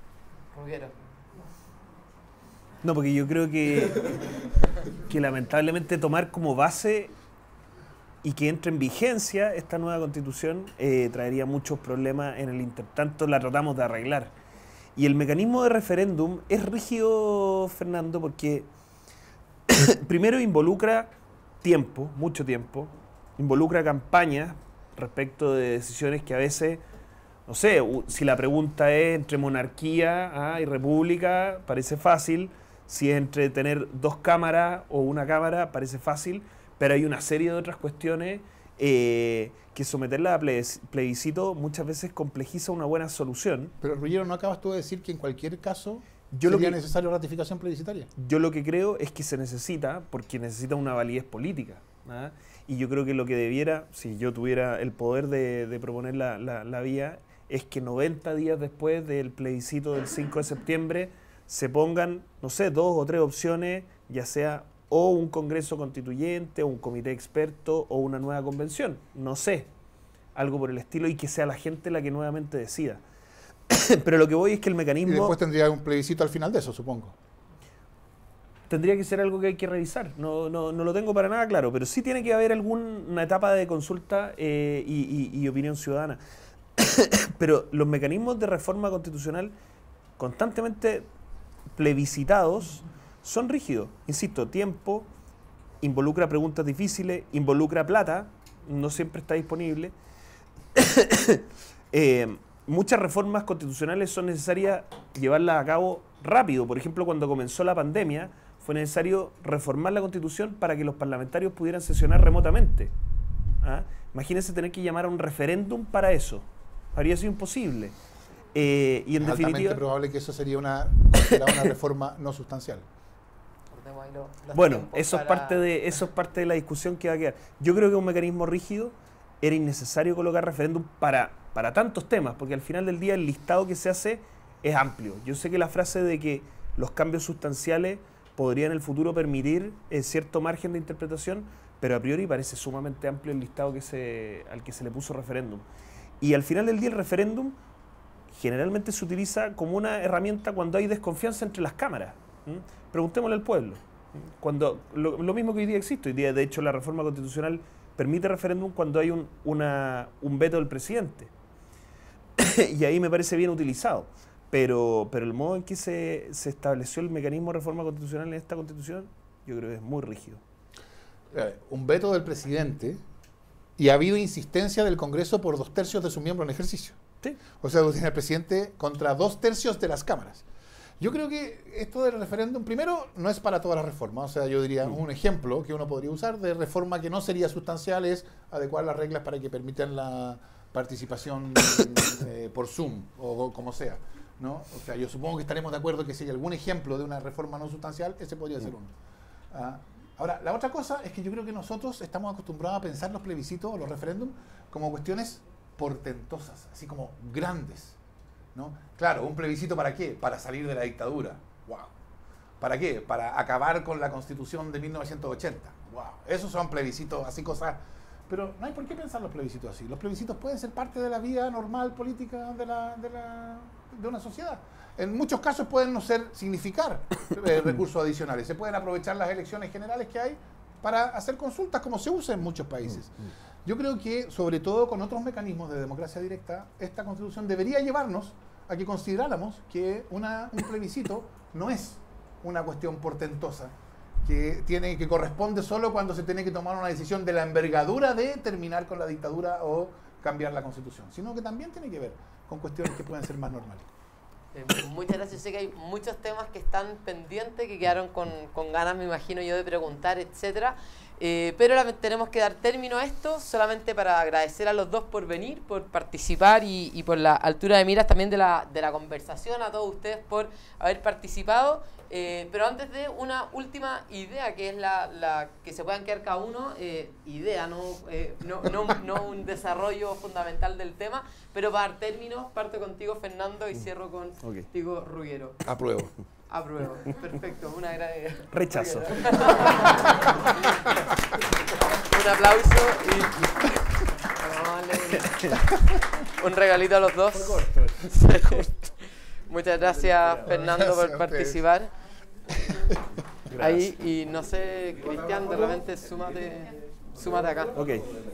No, porque yo creo que lamentablemente tomar como base y que entre en vigencia esta nueva Constitución traería muchos problemas en el intertanto, la tratamos de arreglar. Y el mecanismo de referéndum es rígido, Fernando, porque primero involucra tiempo, mucho tiempo, involucra campañas respecto de decisiones que a veces, no sé, si la pregunta es entre monarquía y república, parece fácil. Si es entre tener 2 cámaras o una cámara, parece fácil, pero hay una serie de otras cuestiones que someterla a plebiscito muchas veces complejiza una buena solución. Pero Ruggiero, ¿no acabas tú de decir que en cualquier caso Yo sería necesario ratificación plebiscitaria? Yo lo que creo es que se necesita, porque necesita una validez política. ¿Ah? Y yo creo que lo que debiera, si yo tuviera el poder de proponer la vía, es que 90 días después del plebiscito del 5 de septiembre se pongan, no sé, 2 o 3 opciones, ya sea o un congreso constituyente, o un comité experto, o una nueva convención, no sé, algo por el estilo, y que sea la gente la que nuevamente decida. Pero lo que voy es que el mecanismo... Y después tendría un plebiscito al final de eso, supongo. Tendría que ser algo que hay que revisar, no lo tengo para nada claro, pero sí tiene que haber alguna etapa de consulta y opinión ciudadana. Pero los mecanismos de reforma constitucional constantemente plebiscitados son rígidos. Insisto, tiempo, involucra preguntas difíciles, involucra plata, no siempre está disponible. Muchas reformas constitucionales son necesarias llevarlas a cabo rápido. Por ejemplo, cuando comenzó la pandemia, fue necesario reformar la Constitución para que los parlamentarios pudieran sesionar remotamente. ¿Ah? Imagínense tener que llamar a un referéndum para eso. Habría sido imposible. Y en es definitiva, altamente probable que eso sería una reforma no sustancial. Bueno, eso es parte de la discusión que va a quedar. Yo creo que un mecanismo rígido era innecesario colocar referéndum para tantos temas, porque al final del día el listado que se hace es amplio. Yo sé que la frase de que los cambios sustanciales podrían en el futuro permitir cierto margen de interpretación, pero a priori parece sumamente amplio el listado al que se le puso referéndum. Y al final del día el referéndum generalmente se utiliza como una herramienta cuando hay desconfianza entre las cámaras. Preguntémosle al pueblo. Cuando lo mismo que hoy día existe. Hoy día, de hecho, la reforma constitucional permite referéndum cuando hay un veto del presidente. Y ahí me parece bien utilizado. Pero el modo en que se estableció el mecanismo de reforma constitucional en esta Constitución, yo creo que es muy rígido. Un veto del presidente, y ha habido insistencia del Congreso por 2/3 de sus miembros en ejercicio. Sí. O sea, tiene el presidente contra 2/3 de las cámaras. Yo creo que esto del referéndum, primero, no es para todas las reformas. O sea, yo diría, un ejemplo que uno podría usar de reforma que no sería sustancial es adecuar las reglas para que permitan la participación por Zoom o como sea, ¿no? O sea, yo supongo que estaremos de acuerdo que si hay algún ejemplo de una reforma no sustancial, ese podría ser uno. Ahora, la otra cosa es que yo creo que nosotros estamos acostumbrados a pensar los plebiscitos o los referéndums como cuestiones portentosas, así como grandes, ¿no? Claro, un plebiscito ¿para qué? Para salir de la dictadura. ¡Wow! ¿Para qué? Para acabar con la Constitución de 1980. ¡Wow! Esos son plebiscitos, así cosas. Pero no hay por qué pensar los plebiscitos así. Los plebiscitos pueden ser parte de la vida normal política de una sociedad. En muchos casos pueden no significar recursos adicionales. Se pueden aprovechar las elecciones generales que hay para hacer consultas como se usa en muchos países. Yo creo que, sobre todo con otros mecanismos de democracia directa, esta Constitución debería llevarnos a que consideráramos que un plebiscito no es una cuestión portentosa, que corresponde solo cuando se tiene que tomar una decisión de la envergadura de terminar con la dictadura o cambiar la Constitución, sino que también tiene que ver con cuestiones que pueden ser más normales. Muchas gracias. Sé que hay muchos temas que están pendientes, que quedaron con ganas, me imagino yo, de preguntar, etcétera. Pero ahora tenemos que dar término a esto, solamente para agradecer a los dos por venir, por participar y por la altura de miras también de la conversación, a todos ustedes por haber participado. Pero antes de una última idea, que es la que se puedan quedar cada uno, idea, no un desarrollo fundamental del tema, pero para dar término, parto contigo, Fernando, y cierro contigo, Ruggiero. Apruebo. Apruebo. Perfecto. Rechazo. Un aplauso y un regalito a los dos. Muchas gracias, Fernando, por participar. Ahí, y no sé, Cristian, de repente súmate acá. Ok.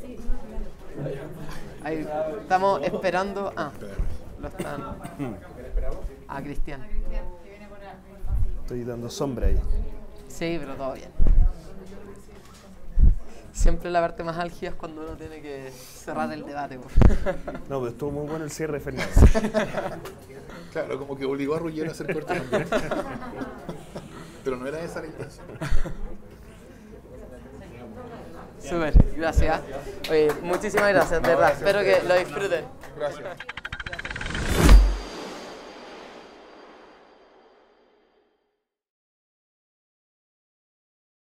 Ahí estamos esperando. Lo están. A Cristian. Estoy dando sombra ahí. Sí, pero todo bien. Siempre la parte más álgida es cuando uno tiene que cerrar el debate. No, pero estuvo muy bueno el cierre de Fernando. Claro, como que obligó a Ruggiero a hacer corte también. Pero no era esa la intención. Súper, gracias. Oye, muchísimas gracias, de verdad. Espero que lo disfruten. Gracias.